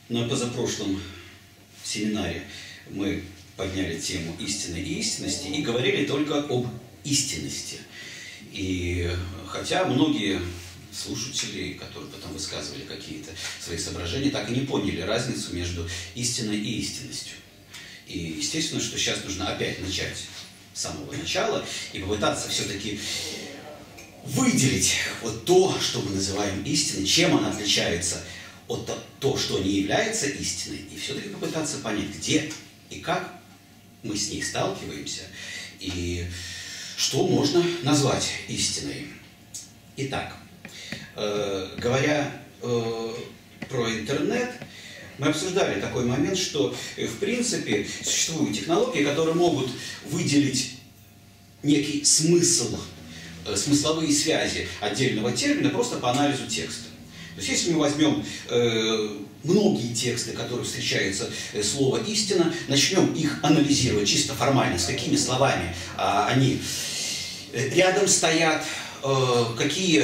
На позапрошлом семинаре мы подняли тему истины и истинности и говорили только об истинности. И хотя многие слушатели, которые потом высказывали какие-то свои соображения, так и не поняли разницу между истиной и истинностью. И естественно, что сейчас нужно опять начать с самого начала и попытаться все-таки выделить вот то, что мы называем истиной, чем она отличается от того, что не является истиной, и все-таки попытаться понять, где и как мы с ней сталкиваемся, и что можно назвать истиной. Итак, говоря про интернет, мы обсуждали такой момент, что в принципе существуют технологии, которые могут выделить некий смысл, смысловые связи отдельного термина просто по анализу текста. То есть если мы возьмем многие тексты, которые встречаются слово «истина», начнем их анализировать чисто формально, с какими словами они рядом стоят, какие,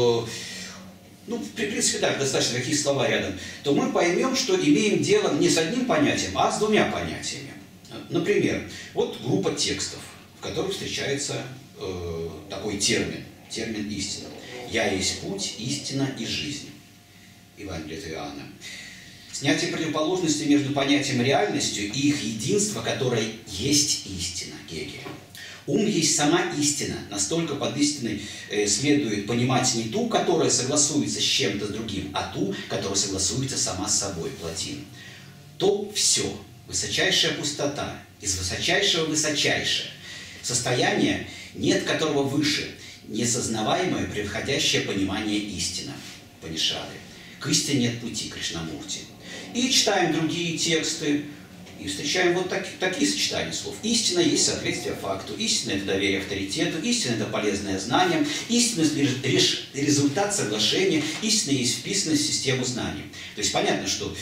ну, в принципе, так, достаточно какие слова рядом, то мы поймем, что имеем дело не с одним понятием, а с двумя понятиями. Например, вот группа текстов, в которых встречается такой термин «истина». «Я есть путь, истина и жизнь». Евангелие от Иоанна. Снятие противоположности между понятием реальностью и их единство, которое есть истина. Гегель. Ум есть сама истина. Настолько под истиной следует понимать не ту, которая согласуется с чем-то с другим, а ту, которая согласуется сама с собой. Платин. То все, высочайшая пустота, из высочайшего высочайшее, состояние, нет которого выше, несознаваемое, превходящее понимание истина. Панишады. К истине нет пути, Кришнамурти. И читаем другие тексты, и встречаем вот такие сочетания слов. Истина есть соответствие факту, истина – это доверие авторитету, истина – это полезное знание, истина – результат соглашения, истина есть вписанность в систему знаний. То есть понятно, что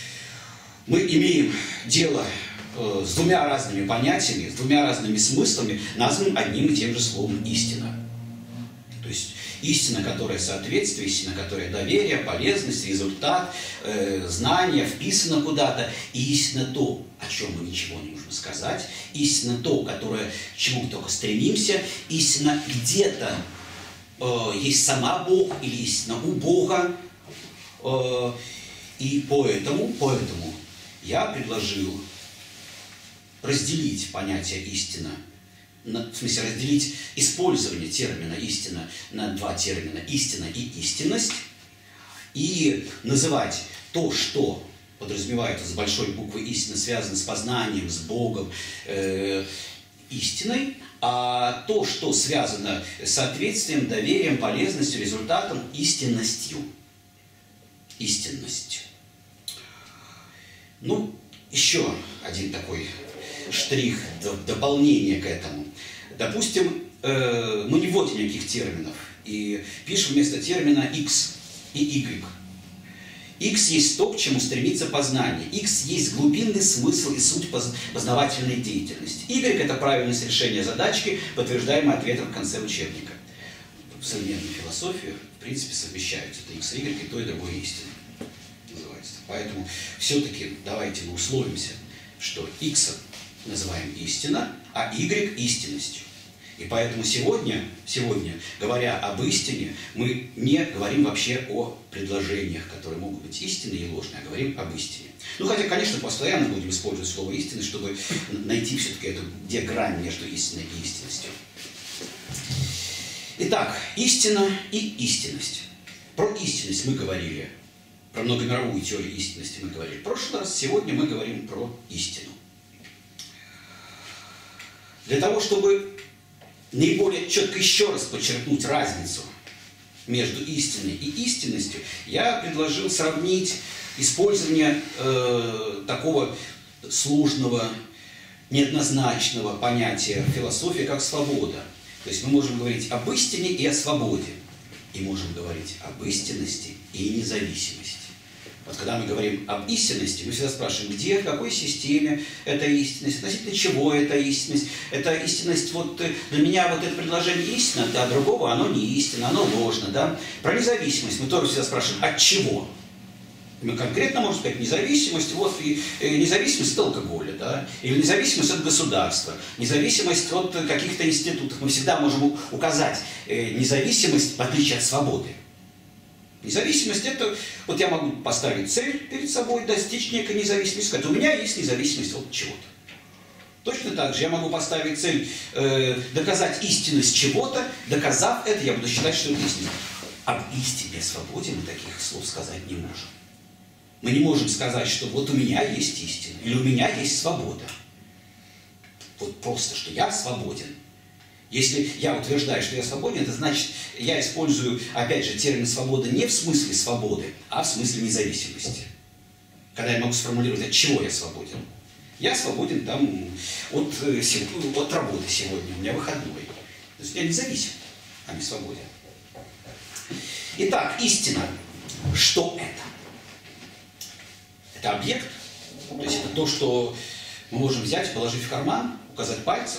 мы имеем дело с двумя разными понятиями, с двумя разными смыслами, названным одним и тем же словом «истина». То есть истина, которая соответствие, истина, которая доверие, полезность, результат, знание, вписано куда-то. И истина то, о чем мы ничего не можем сказать. Истина то, к чему мы только стремимся. Истина где-то есть сама Бог или истина у Бога. И поэтому я предложил разделить понятие истина. В смысле, разделить использование термина «истина» на два термина «истина» и «истинность», и называть то, что подразумевается с большой буквы «истина», связано с познанием, с Богом, истиной, а то, что связано с соответствием, доверием, полезностью, результатом, истинностью. Истинность. Ну, еще один такой штрих, дополнение к этому. Допустим, мы не вводим никаких терминов и пишем вместо термина X и Y. X есть то, к чему стремится познание. X есть глубинный смысл и суть познавательной деятельности. Y – это правильность решения задачки, подтверждаемая ответом в конце учебника. В современной философии, в принципе, совмещаются это X и Y, и то, и другое истина называется. Поэтому все-таки давайте мы условимся, что X называем истина, а Y – истинностью. И поэтому сегодня, говоря об истине, мы не говорим вообще о предложениях, которые могут быть истинные и ложные, а говорим об истине. Ну, хотя, конечно, постоянно будем использовать слово «истина», чтобы найти все-таки эту, где грань между истиной и истинностью. Итак, истина и истинность. Про истинность мы говорили, про многомировую теорию истинности мы говорили в прошлый раз, сегодня мы говорим про истину. Для того, чтобы наиболее четко еще раз подчеркнуть разницу между истиной и истинностью, я предложил сравнить использование такого сложного, неоднозначного понятия в философии, как свобода. То есть мы можем говорить об истине и о свободе, и можем говорить об истинности и независимости. Вот когда мы говорим об истинности, мы всегда спрашиваем, где, в какой системе эта истинность, относительно чего эта истинность. Это истинность, вот для меня вот это предложение истина, для другого оно не истина, оно ложно. Да? Про независимость мы тоже всегда спрашиваем, от чего? Мы конкретно можем сказать независимость, вот и независимость от алкоголя, да, или независимость от государства, независимость от каких-то институтов. Мы всегда можем указать независимость в отличие от свободы. Независимость это, вот я могу поставить цель перед собой, достичь некой независимости, сказать, у меня есть независимость от чего-то. Точно так же я могу поставить цель доказать истинность чего-то, доказав это, я буду считать, что это истина. Об истине, о свободе мы таких слов сказать не можем. Мы не можем сказать, что вот у меня есть истина, или у меня есть свобода. Вот просто, что я свободен. Если я утверждаю, что я свободен, это значит, я использую, опять же, термин «свобода» не в смысле свободы, а в смысле независимости. Когда я могу сформулировать, от чего я свободен. Я свободен там от работы сегодня, у меня выходной. То есть я независим, а не свободен. Итак, истина. Что это? Это объект, то есть это то, что мы можем взять, положить в карман, указать пальцем.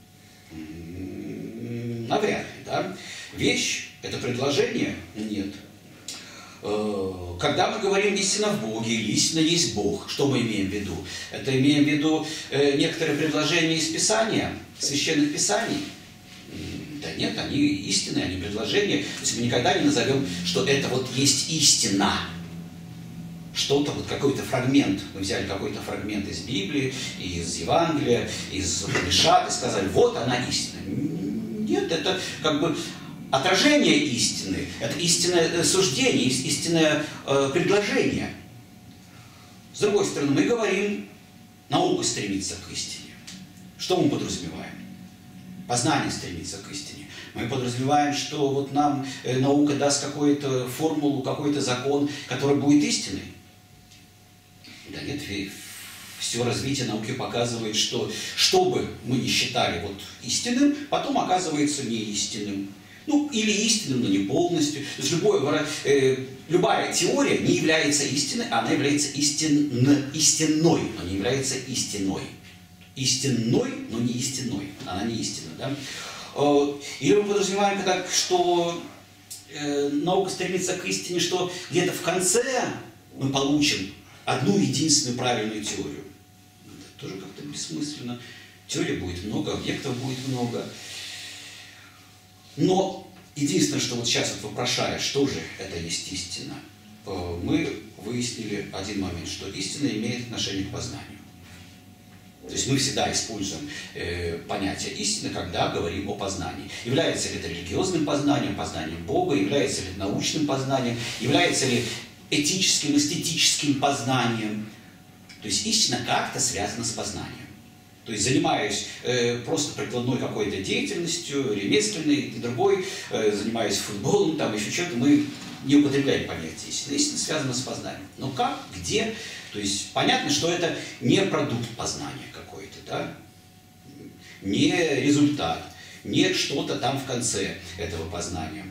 Навряд ли, да? Вещь – это предложение? Нет. Когда мы говорим «истина в Боге» или «истина есть Бог», что мы имеем в виду? Это имеем в виду некоторые предложения из Писания, священных Писаний? Да нет, они истинные, они предложения. То есть мы никогда не назовем, что это вот есть истина. Что-то, вот какой-то фрагмент, мы взяли какой-то фрагмент из Библии, из Евангелия, из Упанишад и сказали, вот она истина. Нет, это как бы отражение истины, это истинное суждение, истинное предложение. С другой стороны, мы говорим, наука стремится к истине. Что мы подразумеваем? Познание стремится к истине. Мы подразумеваем, что вот нам наука даст какую-то формулу, какой-то закон, который будет истиной. Да нет, все развитие науки показывает, что бы мы ни считали вот истинным, потом оказывается неистинным. Ну, или истинным, но не полностью. То есть любая теория не является истиной, она является истинной, но не является истиной. Истинной, но не истинной. Она не истинна, да? Или мы подразумеваем так, что наука стремится к истине, что где-то в конце мы получим одну единственную правильную теорию. Это тоже как-то бессмысленно. Теорий будет много, объектов будет много. Но единственное, что вот сейчас вот вопрошая, что же это есть истина, мы выяснили один момент, что истина имеет отношение к познанию. То есть мы всегда используем понятие истины, когда говорим о познании. Является ли это религиозным познанием, познанием Бога, является ли это научным познанием, является ли этическим, эстетическим познанием. То есть истина как-то связана с познанием. То есть занимаясь просто прикладной какой-то деятельностью, ремесленной и другой, занимаясь футболом, там еще что-то, мы не употребляем понятие истины. Истина связана с познанием. Но как, где? То есть понятно, что это не продукт познания какой-то, да? Не результат, не что-то там в конце этого познания.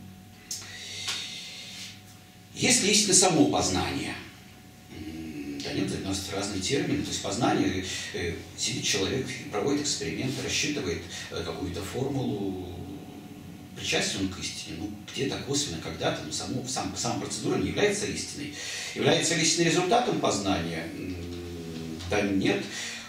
Есть ли истина само познание? Да нет, у нас разные термины. То есть познание, сидит человек, проводит эксперименты, рассчитывает какую-то формулу, причастен он к истине, ну, где-то косвенно, когда-то, но сама процедура не является истиной. Является ли истиной результатом познания? Да нет.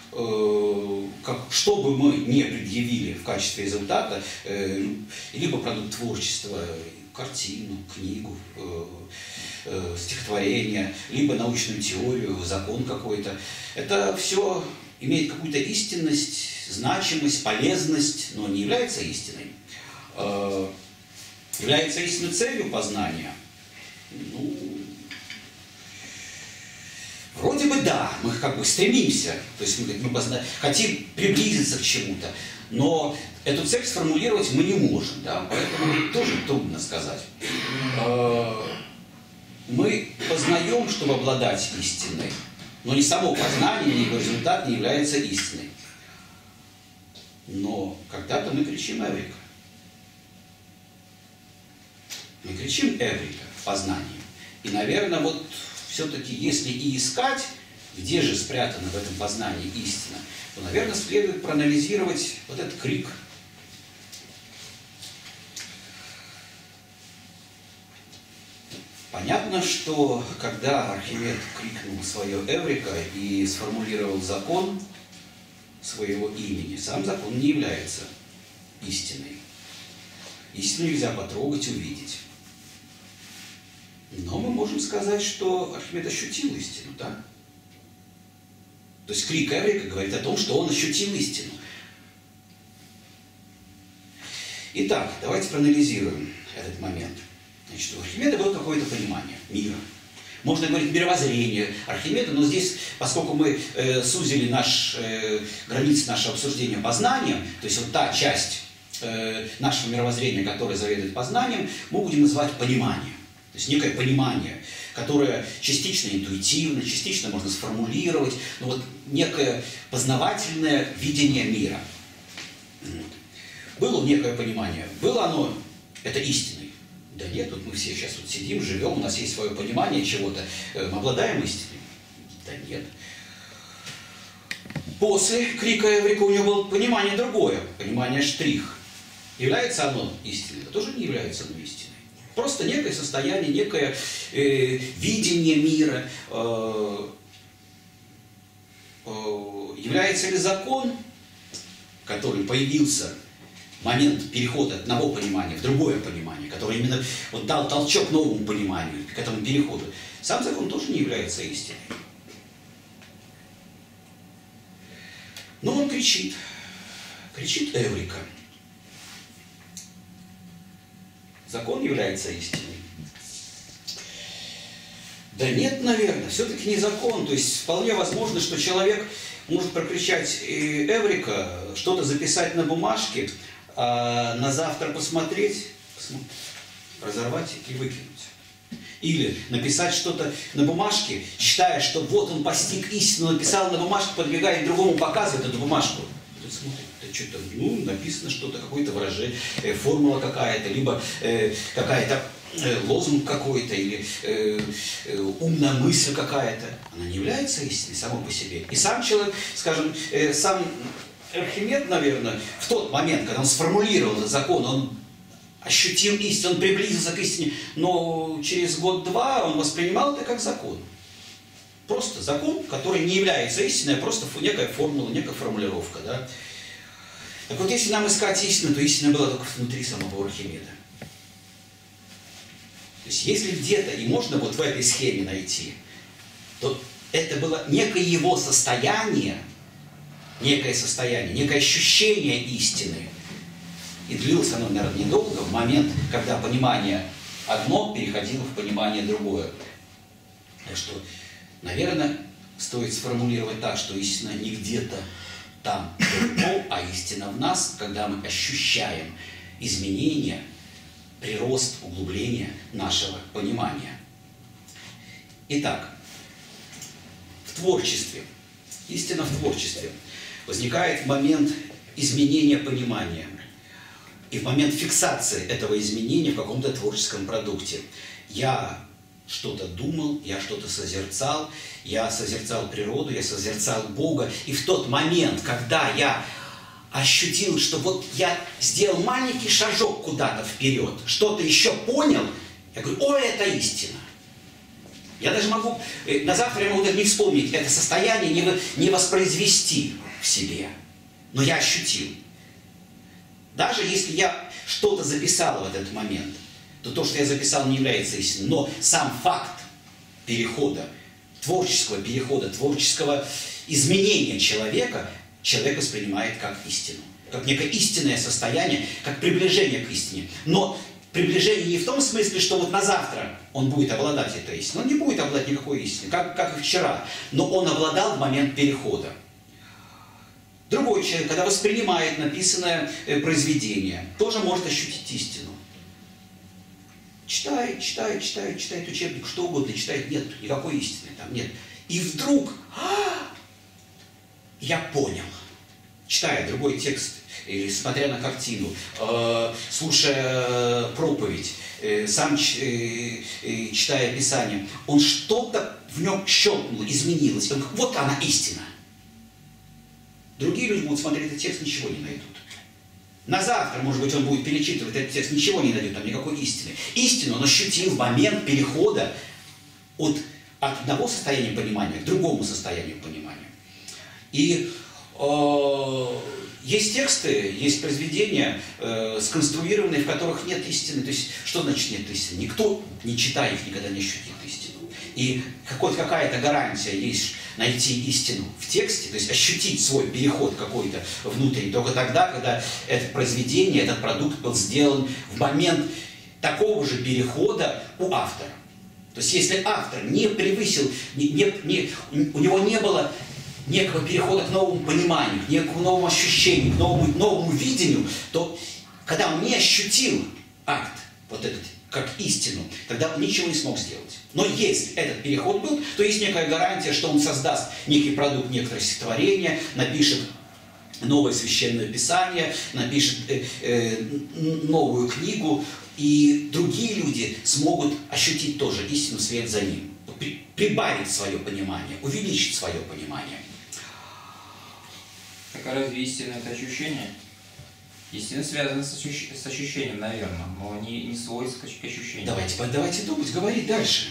Что бы мы ни предъявили в качестве результата, либо продукт творчества, картину, книгу, стихотворение, либо научную теорию, закон какой-то, это все имеет какую-то истинность, значимость, полезность, но не является истиной. Является истинной целью познания? Ну, вроде бы да, мы как бы стремимся, то есть мы хотим приблизиться к чему-то, но эту цель сформулировать мы не можем, да, поэтому тоже трудно сказать. Мы познаем, чтобы обладать истиной, но не само познание, ни его результат не является истиной. Но когда-то мы кричим «Эврика». Мы кричим «Эврика» в познании. И, наверное, вот все-таки, если и искать, где же спрятана в этом познании истина, то, наверное, следует проанализировать вот этот крик. Понятно, что когда Архимед крикнул свое «Эврика» и сформулировал закон своего имени, сам закон не является истиной. Истину нельзя потрогать, увидеть. Но мы можем сказать, что Архимед ощутил истину, да? То есть крик Эврика говорит о том, что он ощутил истину. Итак, давайте проанализируем этот момент. Значит, у Архимеда было какое-то понимание мира. Можно говорить мировоззрение Архимеда, но здесь, поскольку мы сузили границы нашего обсуждения познанием, то есть вот та часть нашего мировоззрения, которая заведует познанием, мы будем называть пониманием. То есть некое понимание, которое частично интуитивно, частично можно сформулировать, но вот некое познавательное видение мира. Было некое понимание. Было оно, это истиной? Да нет, вот мы все сейчас вот сидим, живем, у нас есть свое понимание чего-то. Мы обладаем истиной? Да нет. После крика Эврика у него было понимание другое, понимание штрих. Является оно истиной? Да тоже не является оно истиной. Просто некое состояние, некое видение мира. Является ли закон, который появился в момент перехода от одного понимания в другое понимание, который именно вот дал толчок новому пониманию, к этому переходу, сам закон тоже не является истиной. Но он кричит Эврика. Закон является истиной. Да нет, наверное, все-таки не закон. То есть вполне возможно, что человек может прокричать Эврика, что-то записать на бумажке, а на завтра посмотреть, разорвать и выкинуть. Или написать что-то на бумажке, считая, что вот он постиг истину, написал на бумажке, подбегает к другому, показывает эту бумажку. Тут смотрит, да что-то, написано что-то, какое-то выражение, формула какая-то, либо какая-то лозунг какой-то, или умная мысль какая-то. Она не является истиной самой по себе. И сам человек, скажем, сам Архимед, наверное, в тот момент, когда он сформулировал этот закон, он ощутил истину, он приблизился к истине, но через год-два он воспринимал это как закон. Просто закон, который не является истиной, а просто некая формула, некая формулировка. Да? Так вот, если нам искать истину, то истина была только внутри самого Архимеда. То есть, если где-то и можно вот в этой схеме найти, то это было некое его состояние, некое ощущение истины. И длилось оно, наверное, недолго, в момент, когда понимание одно переходило в понимание другое. Так что, наверное, стоит сформулировать так, что истина не где-то там далеко, а истина в нас, когда мы ощущаем изменения, прирост, углубление нашего понимания. Итак, в творчестве, истина в творчестве возникает момент изменения понимания и в момент фиксации этого изменения в каком-то творческом продукте. Я что-то думал, я что-то созерцал, я созерцал природу, я созерцал Бога, и в тот момент, когда я ощутил, что вот я сделал маленький шажок куда-то вперед, что-то еще понял, я говорю, о, это истина. Я даже могу, на завтра я могу даже не вспомнить это состояние, не воспроизвести в себе, но я ощутил. Даже если я что-то записал в этот момент, то то, что я записал, не является истиной, но сам факт перехода, творческого изменения человека, человек воспринимает как истину, как некое истинное состояние, как приближение к истине. Но приближение не в том смысле, что вот на завтра он будет обладать этой истиной. Он не будет обладать никакой истиной, как и вчера, но он обладал в момент перехода. Другой человек, когда воспринимает написанное произведение, тоже может ощутить истину. Читает учебник, что угодно читает, нет никакой истины там, нет. И вдруг, я понял, читая другой текст, или смотря на картину, слушая проповедь, сам читая Писание, он что-то в нем щелкнул, изменилось. Он говорит, вот она истина. Другие люди будут смотреть этот текст, ничего не найдут. На завтра, может быть, он будет перечитывать этот текст, ничего не найдет, там никакой истины. Истину он ощутил в момент перехода от одного состояния понимания к другому состоянию понимания. И есть тексты, есть произведения, сконструированные, в которых нет истины. То есть, что значит нет истины? Никто, не читая их, никогда не ощутит истину. И какая-то гарантия есть найти истину в тексте, то есть ощутить свой переход какой-то внутренний, только тогда, когда это произведение, этот продукт был сделан в момент такого же перехода у автора. То есть, если автор не превысил, у него не было некого перехода к новому пониманию, к некому новому ощущению, к новому видению, то когда он не ощутил акт вот этот как истину, тогда он ничего не смог сделать. Но если этот переход был, то есть некая гарантия, что он создаст некий продукт, некоторое стихотворение, напишет новое священное писание, напишет новую книгу, и другие люди смогут ощутить тоже истину вслед за ним, прибавить свое понимание, увеличить свое понимание. Так а разве истина это ощущение? Истина связана с ощущением, наверное, но не свойство к ощущению. Давайте думать, говорить дальше.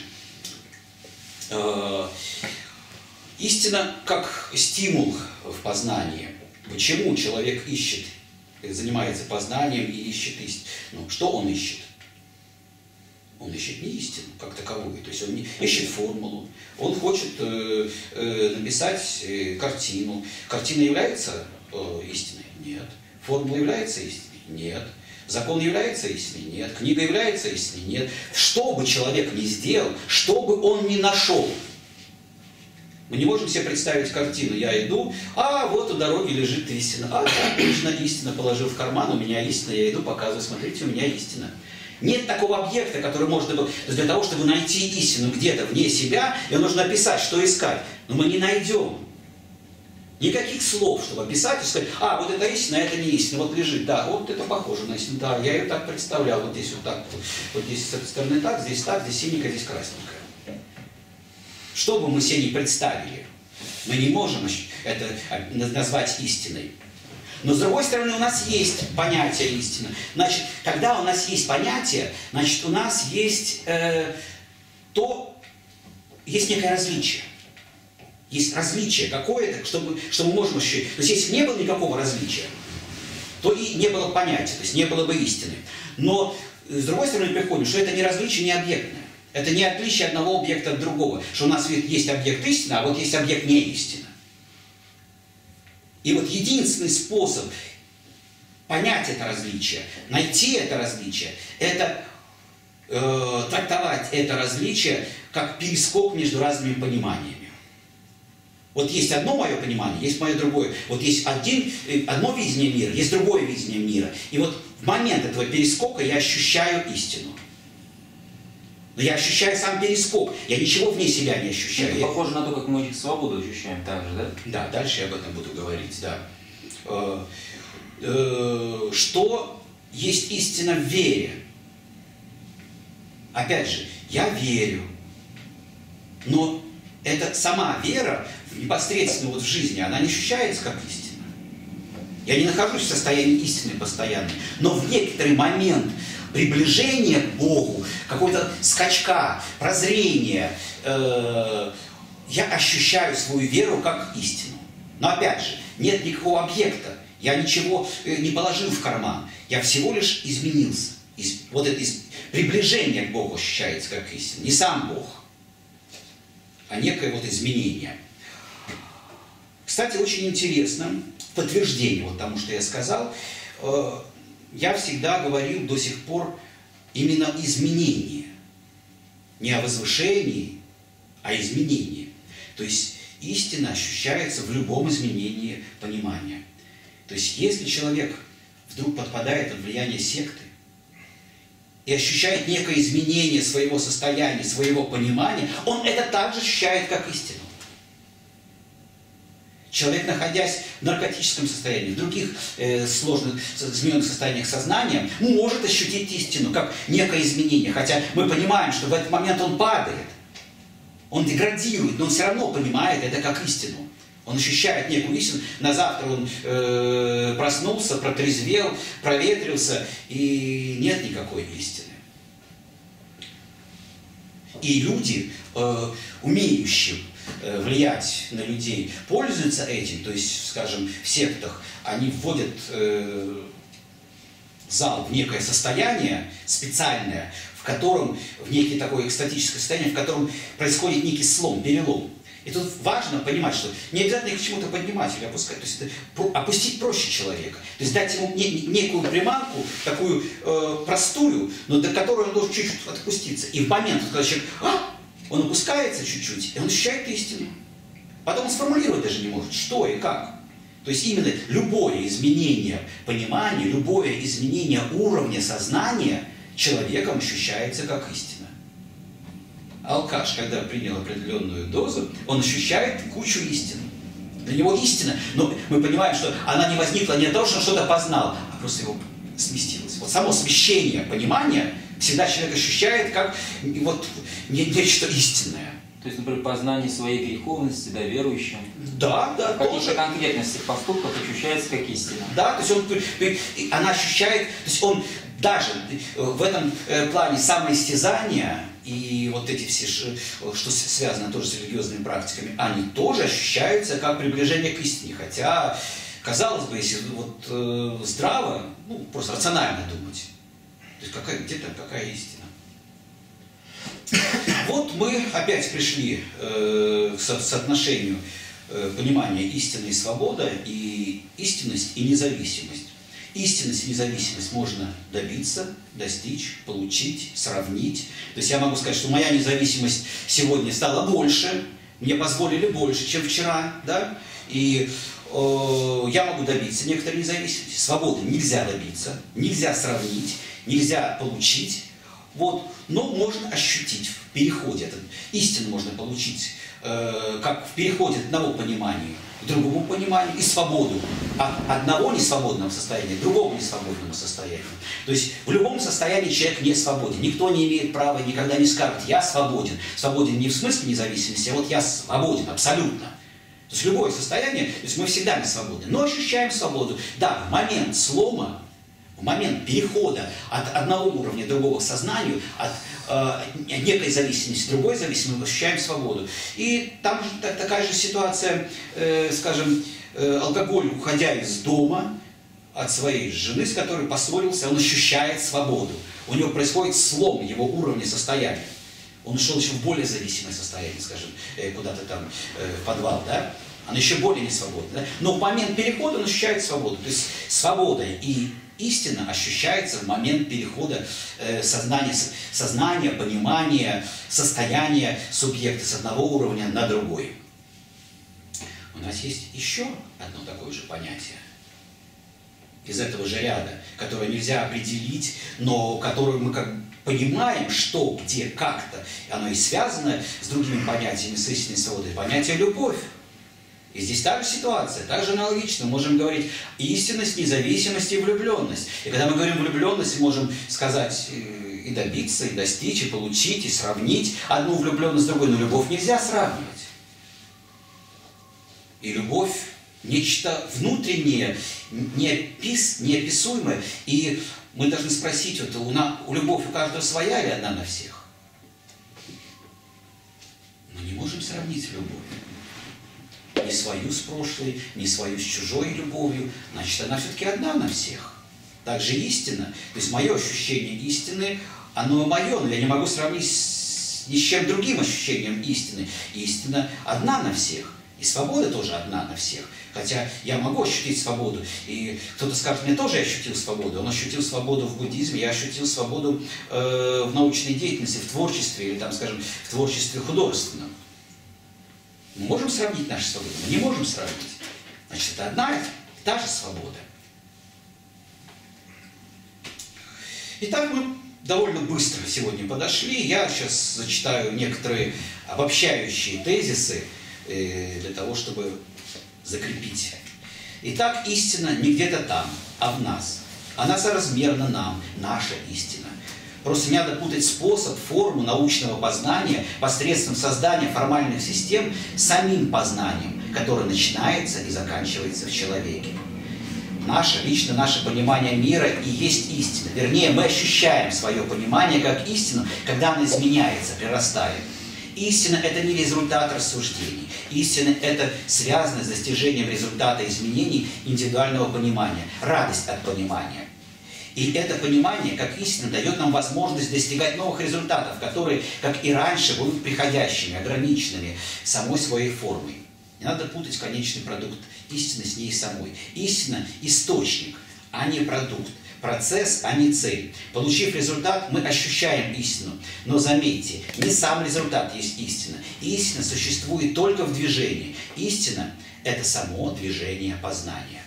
Истина как стимул в познании. Почему человек ищет, занимается познанием и ищет истину? Ну, что он ищет? Он ищет не истину как таковую, то есть он не ищет формулу, он хочет написать картину. Картина является истиной? Нет. Формула является истиной? Нет. Закон является истиной? Нет. Книга является истиной? Нет. Что бы человек ни сделал, что бы он ни нашел, мы не можем себе представить картину. Я иду, а вот у дороги лежит истина. А, отлично, истина, положил в карман, у меня истина, я иду, показываю, смотрите, у меня истина. Нет такого объекта, который можно было... То есть для того, чтобы найти истину где-то вне себя, ее нужно описать, что искать. Но мы не найдем никаких слов, чтобы описать и сказать, а, вот это истина, а это не истина, вот лежит, да, вот это похоже на истину, да, я ее так представлял, вот здесь вот так, вот здесь с этой стороны так, здесь синенькая, здесь красненькая. Что бы мы себе не представили, мы не можем это назвать истиной. Но с другой стороны, у нас есть понятие истины. Значит, когда у нас есть понятие, значит, у нас есть есть некое различие. Есть различие какое-то, что мы можем ощутить. То есть, если бы не было никакого различия, то и не было понятия, то есть не было бы истины. Но с другой стороны, приходим, что это не различие, не объектное. Это не отличие одного объекта от другого. Что у нас есть объект истины, а вот есть объект не истины. И вот единственный способ понять это различие, найти это различие, это трактовать это различие как перескок между разными пониманиями. Вот есть одно мое понимание, есть мое другое. Вот есть одно видение мира, есть другое видение мира. И вот в момент этого перескока я ощущаю истину. Но я ощущаю сам перескок, я ничего вне себя не ощущаю. Это похоже на то, как мы свободу ощущаем так же, да? Да, дальше я об этом буду говорить, да. Что есть истина в вере? Опять же, я верю, но это сама вера непосредственно вот в жизни, она не ощущается как истина. Я не нахожусь в состоянии истины постоянной, но в некоторый момент приближение к Богу, какой-то скачка, прозрения, я ощущаю свою веру как истину. Но опять же, нет никакого объекта, я ничего не положил в карман, я всего лишь изменился. Вот это приближение к Богу ощущается как истина, не сам Бог, а некое вот изменение. Кстати, очень интересно, подтверждение вот тому, что я сказал, я всегда говорил до сих пор именно изменение. Не о возвышении, а изменении. То есть истина ощущается в любом изменении понимания. То есть если человек вдруг подпадает под влияние секты и ощущает некое изменение своего состояния, своего понимания, он это также ощущает как истину. Человек, находясь в наркотическом состоянии, в других сложных, измененных состояниях сознания, может ощутить истину, как некое изменение. Хотя мы понимаем, что в этот момент он падает, он деградирует, но он все равно понимает это как истину. Он ощущает некую истину, на завтра он проснулся, протрезвел, проветрился, и нет никакой истины. И люди, умеющие влиять на людей, пользуются этим, то есть, скажем, в сектах, они вводят зал в некое состояние специальное, в котором, в некое такое экстатическое состояние, в котором происходит некий слом, перелом. И тут важно понимать, что не обязательно их к чему-то поднимать или опускать. То есть это опустить проще человека. То есть дать ему некую приманку, такую простую, но до которой он должен чуть-чуть отпуститься. И в момент, когда человек, он опускается чуть-чуть, и он ощущает истину. Потом он сформулировать даже не может, что и как. То есть именно любое изменение понимания, любое изменение уровня сознания человеком ощущается как истина. Алкаш, когда принял определенную дозу, он ощущает кучу истин. Для него истина, но мы понимаем, что она не возникла не от того, что он что-то познал, а просто его сместилось. Вот само смещение понимания всегда человек ощущает как вот нечто истинное. То есть, например, познание своей греховности, да, верующим. Да, да, каких-то конкретностях поступков ощущается как истина. Да, то есть она ощущает, то есть он даже в этом плане самоистязания и вот эти все, что связано тоже с религиозными практиками, они тоже ощущаются как приближение к истине. Хотя, казалось бы, если вот здраво, ну, просто рационально думать, то есть где-то какая истина. Вот мы опять пришли к соотношению понимания истины и свобода, и истинность и независимость. Истинность и независимость можно добиться, достичь, получить, сравнить. То есть я могу сказать, что моя независимость сегодня стала больше, мне позволили больше, чем вчера, да? И я могу добиться некоторой независимости. Свободы нельзя добиться, нельзя сравнить, нельзя получить. Вот. Но можно ощутить в переходе. Истину можно получить как в переходе от одного понимания к другому пониманию, и свободу от одного несвободного состояния к другому несвободному состоянию. То есть в любом состоянии человек не свободен. Никто не имеет права никогда не скажет: я свободен. Свободен не в смысле независимости, а вот я свободен абсолютно. То есть любое состояние, то есть мы всегда не свободны, но ощущаем свободу. Да, в момент слома, в момент перехода от одного уровня другого к сознанию, от некой зависимости, другой зависимости, мы ощущаем свободу. И там же такая же ситуация, скажем, алкоголь, уходя из дома от своей жены, с которой поссорился, он ощущает свободу. У него происходит слом его уровня состояния. Он ушел еще в более зависимое состояние, скажем, куда-то там в подвал, да? Он еще более несвободен, да? Но в момент перехода он ощущает свободу. То есть свобода и истина ощущается в момент перехода сознания, понимания, состояния субъекта с одного уровня на другой. У нас есть еще одно такое же понятие из этого же ряда, которое нельзя определить, но которое мы как понимаем, что, где, как-то, оно и связано с другими понятиями, с истинной свободой, понятие любовь. И здесь та же ситуация, так же аналогично. Мы можем говорить истинность, независимость и влюбленность. И когда мы говорим влюбленность, мы можем сказать и добиться, и достичь, и получить, и сравнить одну влюбленность с другой. Но любовь нельзя сравнивать. И любовь нечто внутреннее, неописуемое. И мы должны спросить, вот у любовь у каждого своя или одна на всех? Мы не можем сравнить любовь. Не свою с прошлой, не свою с чужой любовью, значит, она все-таки одна на всех. Также истина, то есть мое ощущение истины, оно мое, но я не могу сравнить ни с чем другим ощущением истины. Истина одна на всех, и свобода тоже одна на всех. Хотя я могу ощутить свободу, и кто-то скажет: мне тоже ощутил свободу. Он ощутил свободу в буддизме, я ощутил свободу в научной деятельности, в творчестве, или там, скажем, в творчестве художественном. Мы можем сравнить наши свободы? Мы не можем сравнить. Значит, это одна и та же свобода. Итак, мы довольно быстро сегодня подошли. Я сейчас зачитаю некоторые обобщающие тезисы для того, чтобы закрепить. Итак, истина не где-то там, а в нас. Она соразмерна нам, наша истина. Просто не надо путать способ, форму научного познания посредством создания формальных систем с самим познанием. которое начинается и заканчивается в человеке. Лично наше понимание мира и есть истина. Вернее, мы ощущаем свое понимание как истину, когда оно изменяется, прирастает. Истина – это не результат рассуждений. Истина – это связано с достижением результата изменений индивидуального понимания, радость от понимания. И это понимание, как истина, дает нам возможность достигать новых результатов, которые, как и раньше, будут приходящими, ограниченными самой своей формой. Не надо путать конечный продукт истины с ней самой. Истина – источник, а не продукт. Процесс, а не цель. Получив результат, мы ощущаем истину. Но заметьте, не сам результат есть истина. Истина существует только в движении. Истина – это само движение познания.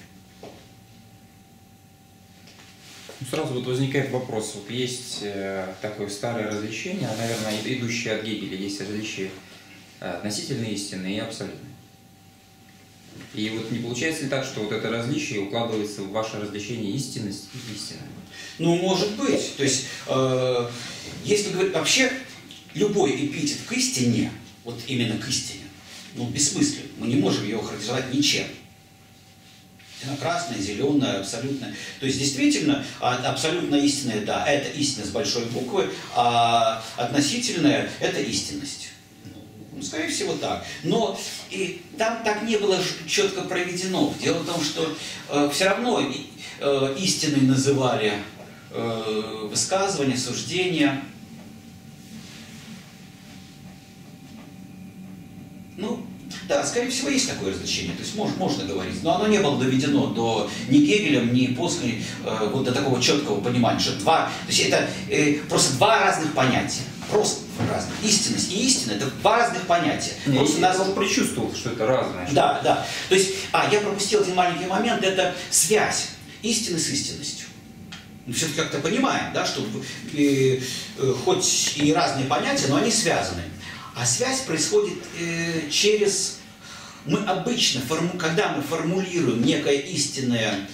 Сразу вот возникает вопрос. Вот есть такое старое различие, наверное, идущее от Гегеля, есть различие относительной истины и абсолютной. И вот не получается ли так, что вот это различие укладывается в ваше различие истинность и истина? Ну, может быть. То есть, если говорить вообще, любой эпитет к истине, вот именно к истине, ну, бессмыслен. Мы не можем ее характеризовать ничем. Она красная, зеленая, абсолютная. То есть, действительно, абсолютно истинная, да, это истина с большой буквы, а относительная – это истинность. Ну, скорее всего, так. Но и там так не было четко проведено. Дело в том, что все равно истиной называли высказывания, суждения. Ну, да, скорее всего, есть такое развлечение. То есть можно говорить. Но оно не было доведено до ни Гегелем, ни после вот до такого четкого понимания, что то есть это просто два разных понятия. Просто разных. Истинность и истина – это два разных понятия. Просто нас уже предчувствовал, что это разное. Да, да. То есть, я пропустил один маленький момент, это связь истины с истинностью. Мы все-таки как-то понимаем, да, что хоть и разные понятия, но они связаны. А связь происходит через… Мы обычно, когда мы формулируем некое истинное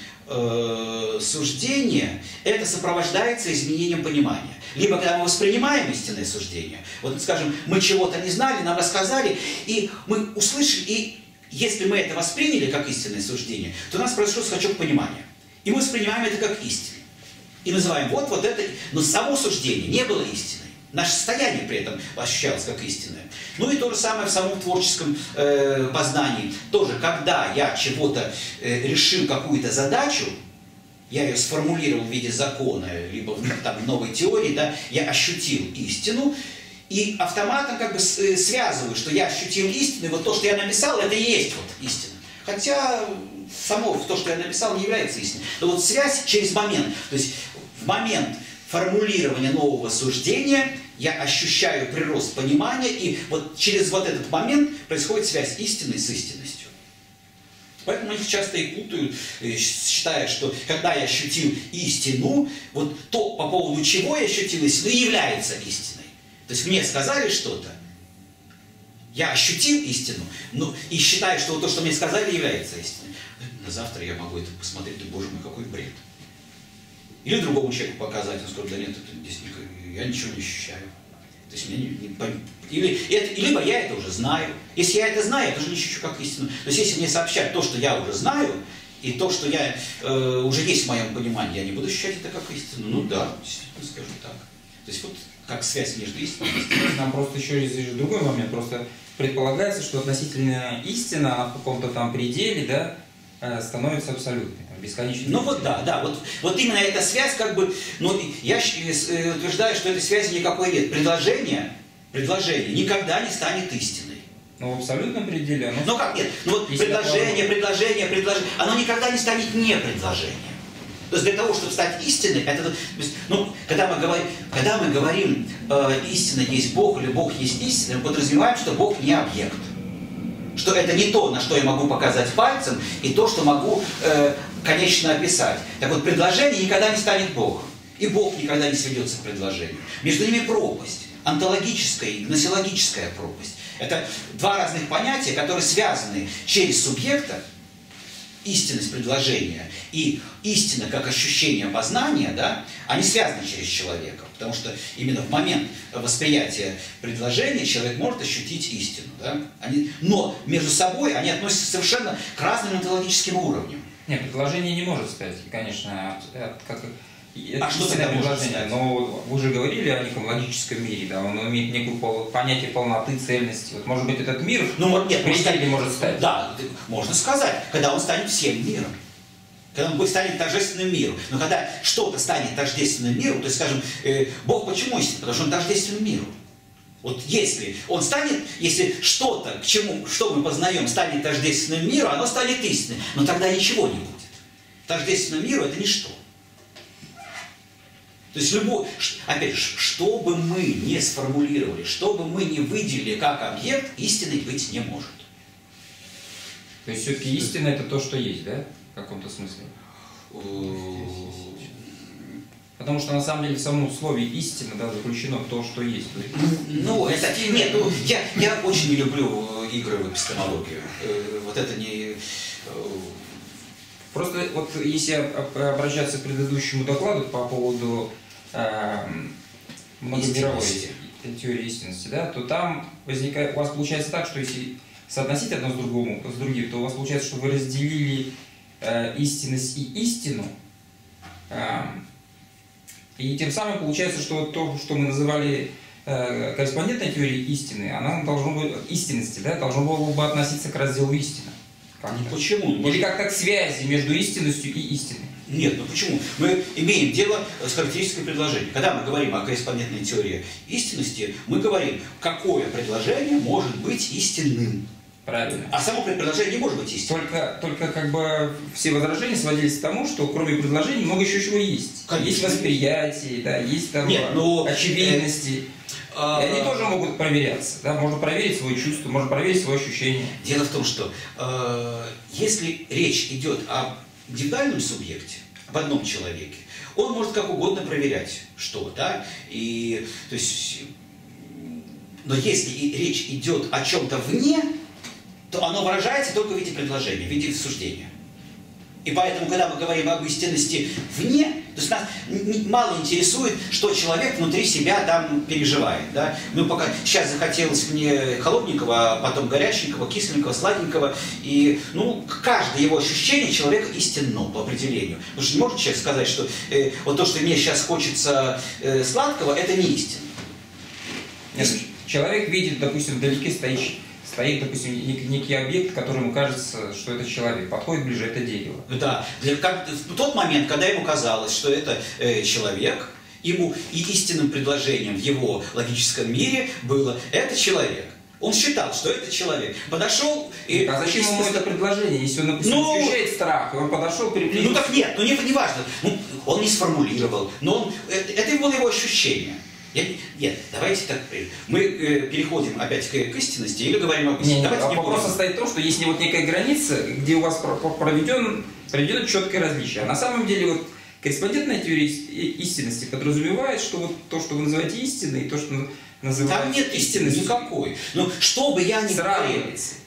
суждение, это сопровождается изменением понимания. Либо когда мы воспринимаем истинное суждение, вот, скажем, мы чего-то не знали, нам рассказали, и мы услышали, и если мы это восприняли как истинное суждение, то у нас произошел скачок понимания. И мы воспринимаем это как истину. И называем вот это, но само суждение не было истиной. Наше состояние при этом ощущалось как истинное. Ну и то же самое в самом творческом познании. Тоже, когда я чего-то решил, какую-то задачу, я ее сформулировал в виде закона, либо в новой теории, да, я ощутил истину, и автоматом как бы связываю, что я ощутил истину, и вот то, что я написал, это и есть вот истина. Хотя само то, что я написал, не является истиной. Но вот связь через момент, то есть в момент формулирования нового суждения я ощущаю прирост понимания, и вот через вот этот момент происходит связь истины с истинностью. Поэтому их часто и путают, считая, что когда я ощутил истину, вот то, по поводу чего я ощутил истину, является истиной. То есть мне сказали что-то, я ощутил истину, но и считаю, что вот то, что мне сказали, является истиной. На завтра я могу это посмотреть, да, боже мой, какой бред. Или другому человеку показать, он скажет, да нет, это здесь я ничего не ощущаю. То есть мне либо я это уже знаю. Если я это знаю, я тоже не ощущу как истину. То есть если мне сообщать то, что я уже знаю, и то, что я уже есть в моем понимании, я не буду ощущать это как истину. Ну да, действительно скажу так. То есть вот как связь между истиной и истиной. Там просто еще есть другой момент. Просто предполагается, что относительная истина, она в каком-то там пределе, да, становится абсолютной, бесконечной. Ну вот да, вот именно эта связь, как бы, ну, я утверждаю, что этой связи никакой нет. Предложение никогда не станет истиной. Ну, в абсолютном пределе оно… Ну как нет? Ну вот предложение, оно никогда не станет не предложением. То есть для того, чтобы стать истиной, это, ну, когда мы говорим истина есть Бог или Бог есть истина, мы подразумеваем, что Бог не объект. Что это не то, на что я могу показать пальцем, и то, что могу конечно описать. Так вот, предложение никогда не станет Богом. И Бог никогда не сведется к предложению. Между ними пропасть. Онтологическая и гносеологическая пропасть. Это два разных понятия, которые связаны через субъекта, истинность предложения и истина как ощущение познания, да, они связаны через человека. Потому что именно в момент восприятия предложения человек может ощутить истину. Да? Но между собой они относятся совершенно к разным онтологическим уровням. Нет, предложение не может стать, конечно, как что истинное тогда может предложение. стать? Но вы же говорили о неком логическом мире, да, он имеет некое понятие полноты, цельности. Вот, может быть, этот мир Нет, может стать. Да, можно сказать, когда он станет всем миром. Когда он станет тождественным миру. Но когда что-то станет тождественным миру, то есть, скажем, Бог почему истинный? Потому что он тождественным миру. Вот если он станет, если что-то, к чему, что мы познаем, станет тождественным миру, оно станет истинным. Но тогда ничего не будет. Тождественному миру это ничто. То есть, опять же, что бы мы не сформулировали, что бы мы не выделили как объект, истиной быть не может. То есть, все-таки истина это то, что есть, да? В каком-то смысле. Потому что на самом деле в самом слове истина, да, заключено то, что есть. Ну, это. Нет, я очень не люблю игры в эпистемологию. Вот это не. Просто вот если обращаться к предыдущему докладу по поводу многомировой теории истинности, да, то там возникает, у вас получается так, что если соотносить одно с другим, то у вас получается, что вы разделили истинность и истину, и тем самым получается, что то, что мы называли корреспондентной теорией истины, она истинности, да, должно было бы относиться к разделу истины. Почему? Или как-то к связи между истинностью и истиной. Нет, ну почему? Мы имеем дело с характеристикой предложения. Когда мы говорим о корреспондентной теории истинности, мы говорим, какое предложение может быть истинным. Правильно. А само предложение не может быть истинным. Только как бы все возражения сводились к тому, что кроме предложений много еще чего есть. Конечно. Есть восприятие, да, есть там очевидности. И они тоже могут проверяться. Да? Можно проверить свои чувства, можно проверить свои ощущения. Дело в том, что если речь идет об индивидуальном субъекте, об одном человеке, он может как угодно проверять что, да, и, то есть, но если речь идет о чем-то вне, то оно выражается только в виде предложения, в виде суждения. И поэтому, когда мы говорим об истинности вне, то есть нас мало интересует, что человек внутри себя там переживает. Да? Ну, пока сейчас захотелось мне холодненького, а потом горяченького, кисленького, сладенького. И каждое его ощущение человека истинно по определению. Потому что не может человек сказать, что вот то, что мне сейчас хочется сладкого, это не истина. Нет, человек видит, допустим, вдалеке стоит, допустим, некий объект, которому кажется, что это человек. Подходит ближе, это дерево. Да. В тот момент, когда ему казалось, что это человек, ему и истинным предложением в его логическом мире было «это человек». Он считал, что это человек. Подошел и... А зачем ему это предложение, если он, допустим, ощущает страх, и он подошел, приблизился? Ну так нет, не важно. Он не сформулировал, но это было его ощущение. Нет, давайте так. Мы переходим опять к истинности или говорим об истине? Вопрос состоит в том, что есть некая граница, где у вас проведено четкое различие. А на самом деле вот корреспондентная теория истинности подразумевает, что вот то, что вы называете истиной, и то, что называется там нет истинности никакой. Но что бы я ни говорил,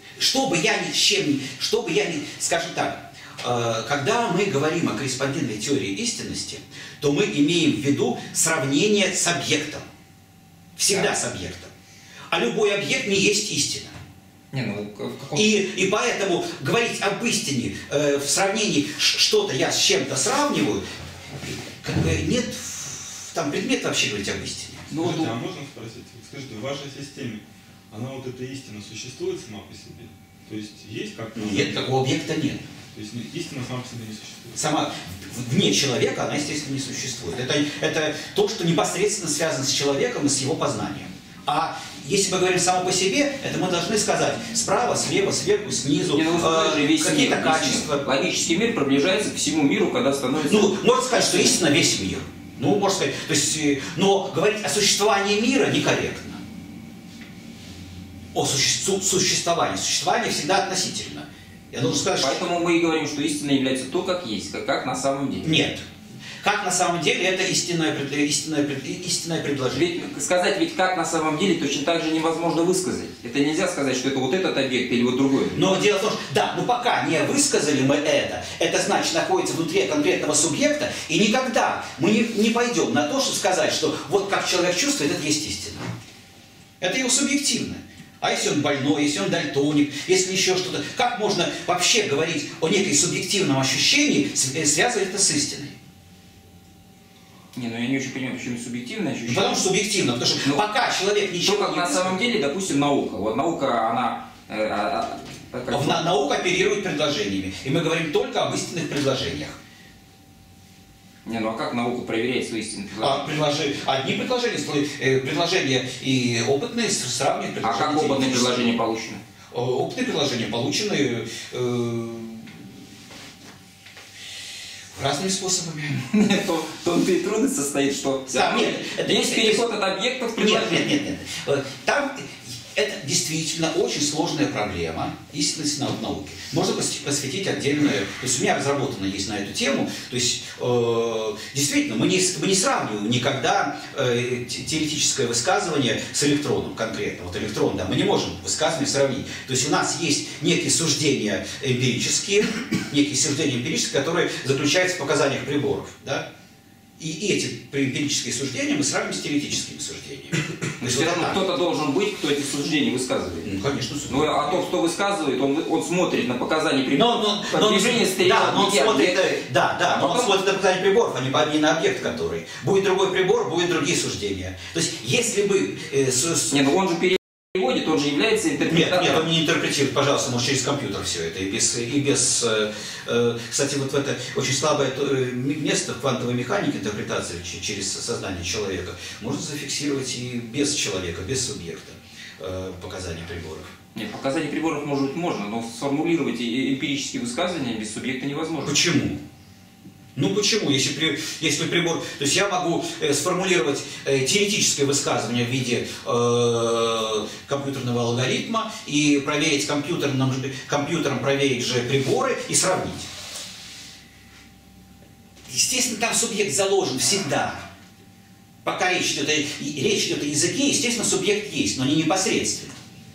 скажем так, когда мы говорим о корреспондентной теории истинности, то мы имеем в виду сравнение с объектом. Всегда с объектом. А любой объект не есть истина. И поэтому говорить об истине в сравнении что-то я с чем-то сравниваю, нет там предмета вообще говорить об истине. Скажите, а можно спросить? Скажите, в вашей системе, она вот эта истина существует сама по себе? То есть есть как-то... Нет, такого объекта нет. То есть истина сама по себе не существует? Сама вне человека она, естественно, не существует. Это то, что непосредственно связано с человеком и с его познанием. А если мы говорим само по себе, это мы должны сказать справа, слева, сверху, снизу, какие-то качества. Логический мир приближается к всему миру, когда становится... Можно сказать, что истина весь мир. Можно сказать, то есть, но говорить о существовании мира некорректно. О существовании. Существование всегда относительно. Я должен сказать, поэтому мы и говорим, что истина является то, как есть, как на самом деле. Нет. Как на самом деле это истинное предложение. Ведь сказать ведь как на самом деле точно так же невозможно высказать. Это нельзя сказать, что это вот этот объект или вот другой. Но дело в том, что да, но пока не высказали мы это значит находится внутри конкретного субъекта, и никогда мы не пойдем на то, чтобы сказать, что вот как человек чувствует, это есть истина. Это его субъективное. А если он больной, если он дальтоник, если еще что-то, как можно вообще говорить о некой субъективном ощущении, связывать это с истиной? Не, ну я не очень понимаю, почему субъективное ощущение. Ну, потому что субъективно, потому что пока человек ничего как не на самом деле, допустим, наука. Вот наука, она... Наука оперирует предложениями, и мы говорим только об истинных предложениях. Не, ну а как наука проверяет свои истинные предложения? Одни предложения и опытные сравнивают предложения. А как опытные предложения получены? Опытные предложения получены разными способами. Нет, то и трудность состоит, что есть переход от объектов к предложениям. Нет. Там это действительно очень сложная проблема истинности науки. Можно посвятить отдельное... То есть у меня разработано есть на эту тему. То есть действительно мы не сравниваем никогда теоретическое высказывание с электроном конкретно. Вот электрон, да, мы не можем высказывание сравнить. То есть у нас есть некие суждения эмпирические, которые заключаются в показаниях приборов. Да? И эти эмпирические суждения мы сравним с теоретическими суждениями. Но все равно кто-то должен быть, кто эти суждения высказывает. Ну, конечно. Ну, а тот, кто высказывает, он смотрит на показания приборов. Движение он смотрит на показания приборов, а не на объект, который. Будет другой прибор, будут другие суждения. То есть, если бы... он же переводит, он же является интерпретатором. Нет, он не интерпретирует, пожалуйста, может через компьютер все это. Кстати, вот в это очень слабое место в квантовой механике интерпретации через сознание человека можно зафиксировать и без человека, без субъекта показания приборов. Нет, показания приборов может быть можно, но сформулировать эмпирические высказывания без субъекта невозможно. Почему? Ну почему? Если прибор... То есть я могу сформулировать теоретическое высказывание в виде компьютерного алгоритма и проверить компьютером проверить же приборы и сравнить. Естественно, там субъект заложен всегда. Пока речь идет о языке, естественно, субъект есть, но не непосредственно.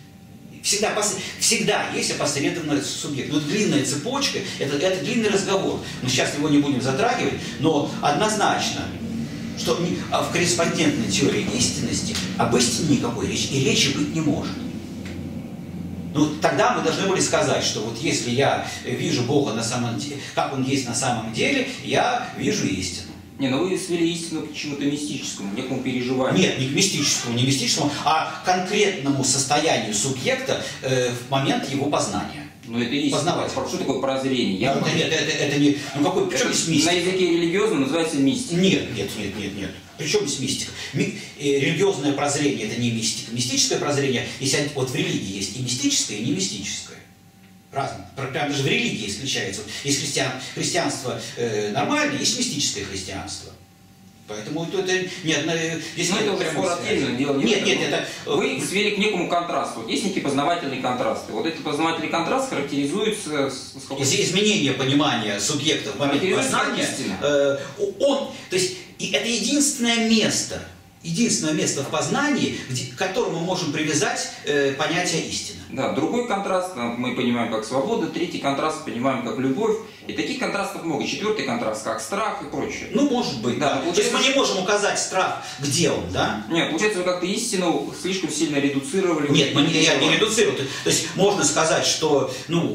Всегда есть опосредованный субъект. Но длинная цепочка, это длинный разговор. Мы сейчас его не будем затрагивать, но однозначно, что в корреспондентной теории истинности об истине никакой речи быть не может. Ну, тогда мы должны были сказать, что вот если я вижу Бога на самом деле, как Он есть на самом деле, я вижу истину. Не, но вы свели истину к чему-то мистическому, некому переживанию. Нет, не к мистическому, а к конкретному состоянию субъекта в момент его познания. Ну это и есть. Познавать. Что такое прозрение? Это не... Ну какой... Причем здесь мистика? На языке религиозном называется мистика. Нет. Причем здесь мистика? Религиозное прозрение это не мистика. Мистическое прозрение, если вот в религии есть и мистическое, и не мистическое. Разное. Прямо даже в религии исключается. Есть христианство нормальное, есть мистическое христианство. Поэтому это не одна... Здесь это уже спор отдельно дело. Нет, это... Вы свели к некому контрасту. Вот есть некие познавательные контрасты. Вот этот познавательный контраст характеризуется... Изменение понимания субъекта в момент познания. То есть это единственное место в познании, к которому мы можем привязать понятие истины. Да, другой контраст мы понимаем как свобода, третий контраст понимаем как любовь. И таких контрастов много. Четвертый контраст как страх и прочее. Ну, может быть, да. То есть мы не можем указать страх, где он, да? Нет, получается, вы как-то истину слишком сильно редуцировали. Нет, я не редуцирую. То есть можно сказать, что,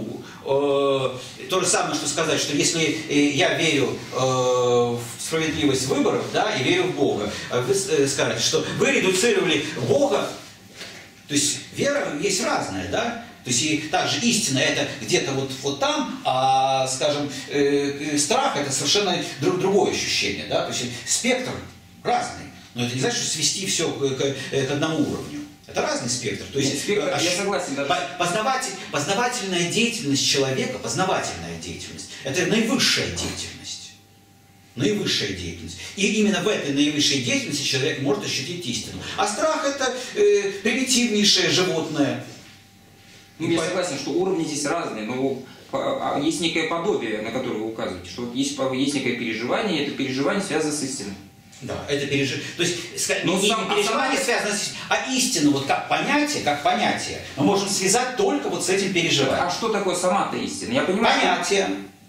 то же самое, что сказать, что если я верю в справедливость выборов, да, и верю в Бога, вы скажете, что вы редуцировали Бога. То есть вера есть разная, да? То есть и также истина это где-то вот там, а, скажем, страх это совершенно другое ощущение, да? То есть спектр разный, но это не значит, что свести все к одному уровню. Это разный спектр. То есть, спектр, я согласен. Познавательная деятельность человека, это наивысшая деятельность. Наивысшая деятельность. И именно в этой наивысшей деятельности человек может ощутить истину. А страх это примитивнейшее животное. Я согласен, что уровни здесь разные, но есть некое подобие, на которое вы указываете, что вот есть некое переживание, и это переживание связано с истиной. Да, это переживание. То есть Но не сам- переживание связано с... А истину, вот как понятие, мы можем связать только вот с этим переживанием. А что такое сама-то истина? Я понимаю, Понятие.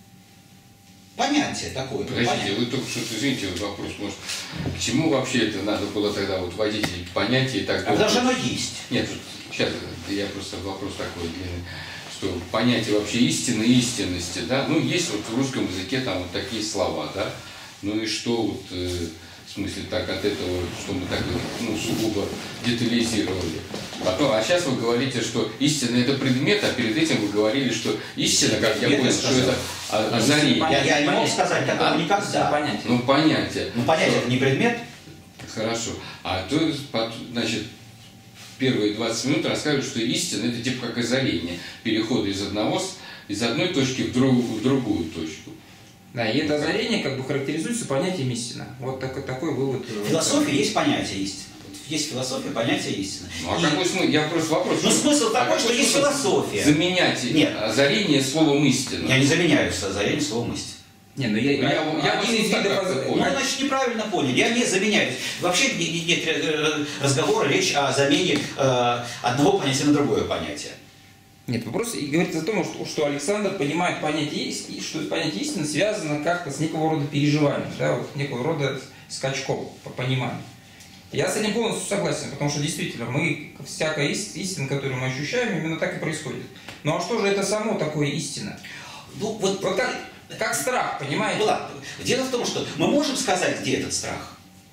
Понятие такое. Подождите, понятие. вы только что, извините, вот вопрос, может, к чему вообще это надо было тогда вот вводить эти понятия и так А далее? потому что оно есть. Нет, сейчас я просто вопрос такой, что понятие вообще истины и истинности, да, ну есть вот в русском языке там вот такие слова, да, ну и что вот, в смысле так от этого, что мы так ну, сугубо детализировали. Потом, а сейчас вы говорите, что истина это предмет, а перед этим вы говорили, что истина, как я понял, что это озарение. Я не мог сказать такого никогда. понятие. Ну понятие. Ну, понятие это не предмет. Хорошо. А то, значит, первые 20 минут рассказывают, что истина это типа как озарение, перехода из одной точки в другую точку. Да, и это озарение как бы характеризуется понятием истина. Вот такой вывод. В философии есть понятие истины. Есть философия, понятие истины. Ну а какой смысл? Я просто вопрос. Ну смысл такой, что есть смысл философия. Заменять Нет. озарение словом истина. Я не заменяю озарение словом истины. Не, ну Я один из так видов как-то озарения. Ну, значит, неправильно понял. Я не заменяю. Вообще нет разговора, речь о замене одного понятия на другое понятие. Нет, вопрос и говорится о том, что Александр понимает понятие истины, что понятие истины связано как-то с некого рода переживанием, да, вот некого рода скачком по пониманию. Я с этим полностью согласен, потому что действительно всякая истина, которую мы ощущаем, именно так и происходит. Ну а что же это само такое истина? Ну, вот как страх, понимаете? Влад, дело в том, что мы можем сказать, где этот страх.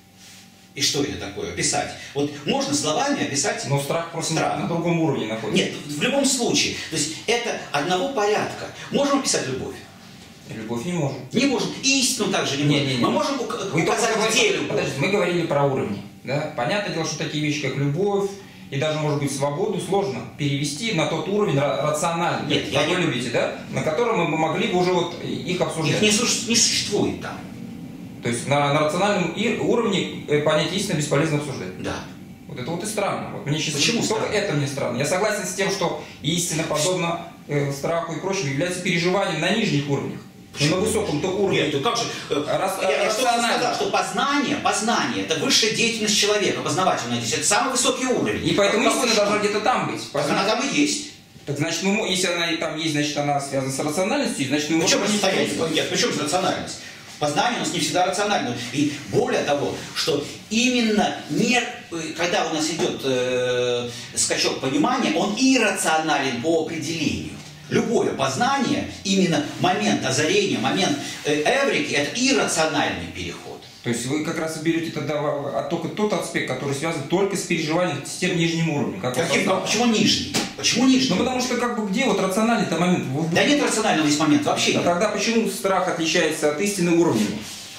И что это такое? Описать. Вот можно словами описать. Но страх просто Страх. на другом уровне находится. Нет, в любом случае. То есть это одного порядка. Можем описать любовь? Любовь не можем. Не можем. И истину также не можем. Мы можем Вы указать, только где любовь. Подождите, мы говорили про уровни. Да? Понятное дело, что такие вещи, как любовь и даже, может быть, свободу, сложно перевести на тот уровень рациональный, Нет, как вы любите, да? На котором мы могли бы уже вот их обсуждать. Их не существует там. То есть на рациональном уровне понятие истины бесполезно обсуждать. Да. Вот это вот и странно. Вот мне сейчас Почему только странно? это мне странно. Я согласен с тем, что истина, подобно страху и прочему, является переживанием на нижних уровнях. Но на высоком-то уровне. Нет, ну как же? Я что сказал, что познание это высшая деятельность человека, познавательная деятельность. Это самый высокий уровень. И поэтому истина должна где-то там быть. Она там и есть. Так значит, если она и там есть, значит она связана с рациональностью, значит мы можем... Нет, причем же рациональность? Познание у нас не всегда рационально. И более того, что именно когда у нас идет скачок понимания, он иррационален по определению. Любое познание, именно момент озарения, момент эврики, это иррациональный переход. То есть вы как раз берете тогда только тот аспект, который связан только с переживанием, с тем нижним уровнем. Почему нижний? Почему нижний? Ну потому что как бы где вот рациональный-то момент? Да нет рационального здесь момента, вообще нет. Тогда почему страх отличается от истины уровнями?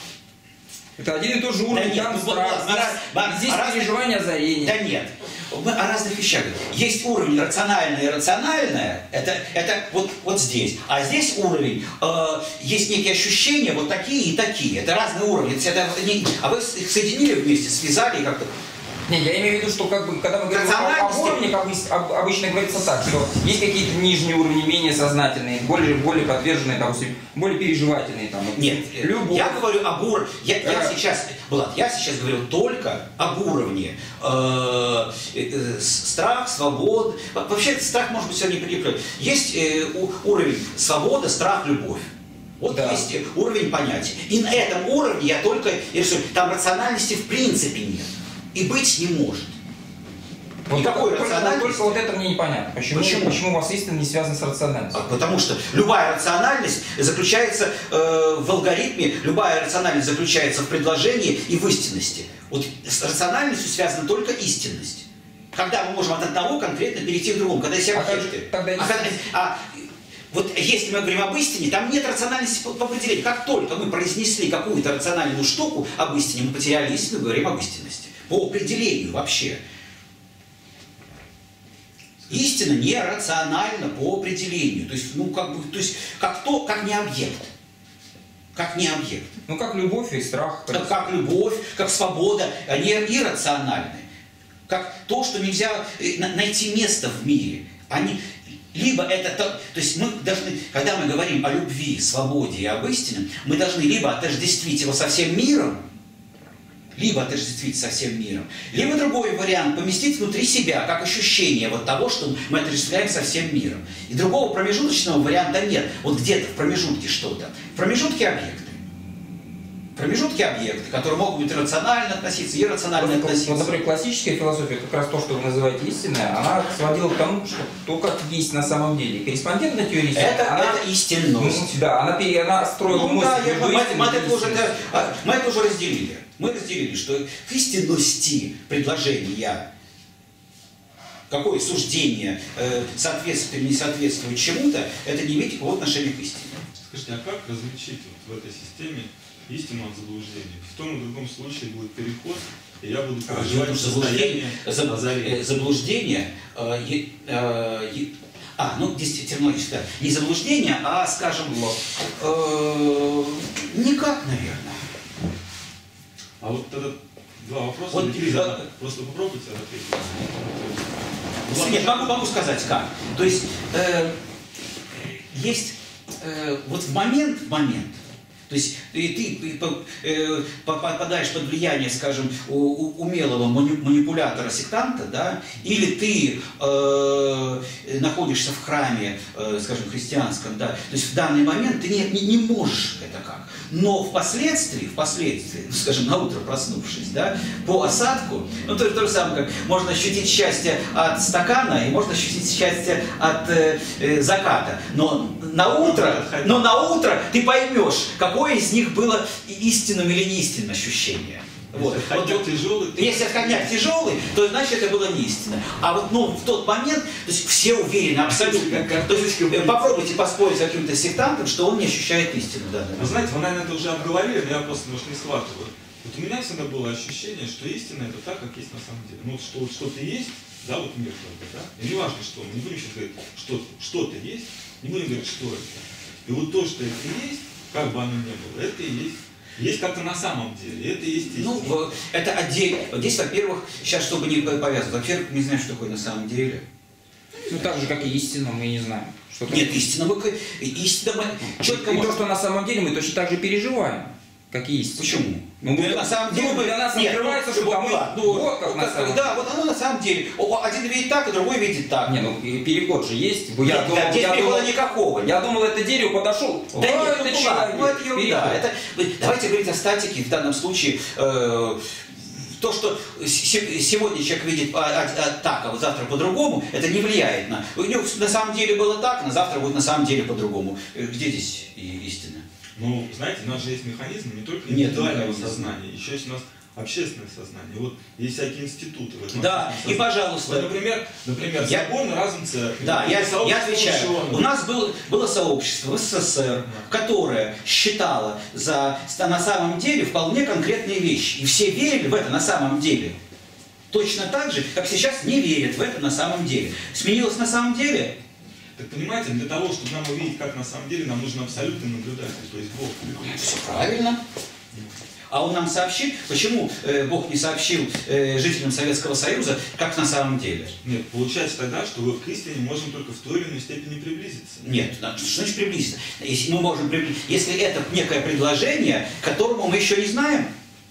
Это один и тот же уровень, нет, там страх, здесь переживание озарения. Да нет, мы о разных вещах говорим. Есть уровень рациональное и иррациональное, это вот здесь. А здесь уровень, есть некие ощущения, вот такие и такие. Это разные уровни. А вы их соединили вместе, связали и как-то... Не, я имею в виду, что как бы, когда мы говорим о уровне, обычно говорится так, что есть какие-то нижние уровни, менее сознательные, более подверженные, допустим, более переживательные. Там, нет, любовь. Я говорю об уровне, я сейчас говорю только об уровне страх, свобода. Вообще страх может быть сегодня прикреплен. Есть уровень свобода, страх, любовь. Вот да. Есть уровень понятия. И на этом уровне я только рисую. Там рациональности в принципе нет. И быть не может. Вот никакой рациональности. Только вот это мне непонятно. Почему у вас истина не связана с рациональностью? Потому что любая рациональность заключается в алгоритме, любая рациональность заключается в предложении и в истинности. Вот с рациональностью связана только истинность. Когда мы можем от одного конкретно перейти к другому, когда есть объекты. Вот если мы говорим об истине, там нет рациональности по определению. Как только мы произнесли какую-то рациональную штуку об истине, мы потеряли истину, говорим об истинности. По определению вообще. Истина нерациональна по определению. То есть, как не объект. Как не объект. Ну, как любовь и страх. Как любовь, как свобода, они иррациональны. Как то, что нельзя найти место в мире. Либо это, то есть мы должны, когда мы говорим о любви, свободе и об истине, мы должны либо отождествить его со всем миром, либо отождествить со всем миром, либо другой вариант, поместить внутри себя, как ощущение вот того, что мы отождествляем со всем миром. И другого промежуточного варианта нет. Вот где-то в промежутке что-то. В промежутке объекты. Промежутки объекты, которые могут быть рационально относиться, иррационально относиться. Вот, например, классическая философия, как раз то, что вы называете истинной, она сводила к тому, что то, как есть на самом деле. Корреспондентная теория истины, это истинность. Да, она строила мысль. Мы это уже разделили. Мы разделили, что к истинности предложения, какое суждение соответствует или не соответствует чему-то, это не имеет никакого отношения к истине. Скажите, а как различить вот в этой системе истину от заблуждения? В том и другом случае будет переход, и я буду проживать состояние заблуждение. Здесь терминологически, да. Не заблуждение, а, скажем, никак, наверное. А вот тогда два вопроса. Вот, просто попробуйте ответить. Нет, могу сказать как. То есть, есть вот в момент, то есть ты попадаешь под влияние, скажем, умелого манипулятора, сектанта, да, или ты находишься в храме, скажем, христианском, да, то есть в данный момент ты не можешь это как. Но впоследствии, скажем, на утро проснувшись, да, по осадку, то же самое, как можно ощутить счастье от стакана и можно ощутить счастье от заката. Но на утро ты поймешь, какое из них было истинным или неистинным ощущение. Вот. Если отходняк тяжелый, то значит это было не истинно. А вот в тот момент, то есть все уверены абсолютно. То есть попробуйте поспорить с каким-то сектантом, что он не ощущает истину. Да, вы знаете, вы, наверное, это уже обговорили, но я просто немножко не схватываю. Вот у меня всегда было ощущение, что истина это так, как есть на самом деле. Ну, что вот что-то есть, да, вот мир только, да, и не важно что, мы не будем сейчас говорить, что что-то есть, не будем говорить, что это. И вот то, что это есть, как бы оно ни было, это и есть как-то на самом деле, это и есть истина. Ну, это отдельно. Вот здесь, во-первых, сейчас, чтобы не повязывать, во-первых, не знаем, что такое на самом деле. Ну, так же, как и истина, мы не знаем. Что нет, истина мы четко... И то, что на самом деле мы точно так же переживаем, как и истина. Почему? На самом деле для нас открывается, что там вот как на самом деле. Да, вот оно на самом деле. Один видит так, а другой видит так. Не, переход же есть. Здесь перехода никакого. Я думал, это дерево подошел. Да нет, это ерунда. Давайте говорить о статике в данном случае. То, что сегодня человек видит так, а вот завтра по-другому, это не влияет на... У него на самом деле было так, на завтра будет на самом деле по-другому. Где здесь истина? Ну, знаете, у нас же есть механизм не только индивидуального сознания, еще есть у нас общественное сознание. Вот есть всякие институты в этом. Да, и пожалуйста. Вот, например, соборная разум церкви. Да, я отвечаю. У нас было сообщество в СССР, которое считало на самом деле вполне конкретные вещи. И все верили в это на самом деле. Точно так же, как сейчас не верят в это на самом деле. Сменилось на самом деле? Так понимаете, для того, чтобы нам увидеть, как на самом деле, нам нужен абсолютный наблюдатель, то есть Бог. Все правильно. А он нам сообщит, почему Бог не сообщил жителям Советского Союза, как на самом деле? Нет, получается тогда, что к истине можем только в той или иной степени приблизиться. Нет, что значит приблизиться? Если это некое предложение, которому мы еще не знаем.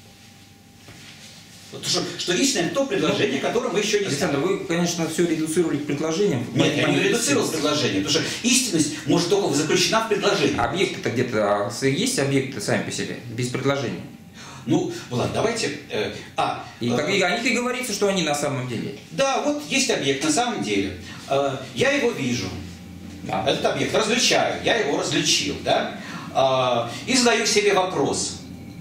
Что истина это то предложение, которое мы еще не знаем. Александр, вы, конечно, все редуцировали к предложениям. Нет, я не редуцировал предложение, потому что истинность может только заключена в предложении. Объекты-то где-то есть объекты сами по себе, без предложения. Ну, ладно, давайте... о них и говорится, что они на самом деле. Да, вот есть объект на самом деле. Я его вижу. Да. Этот объект различаю, я его различил, да? И задаю себе вопрос.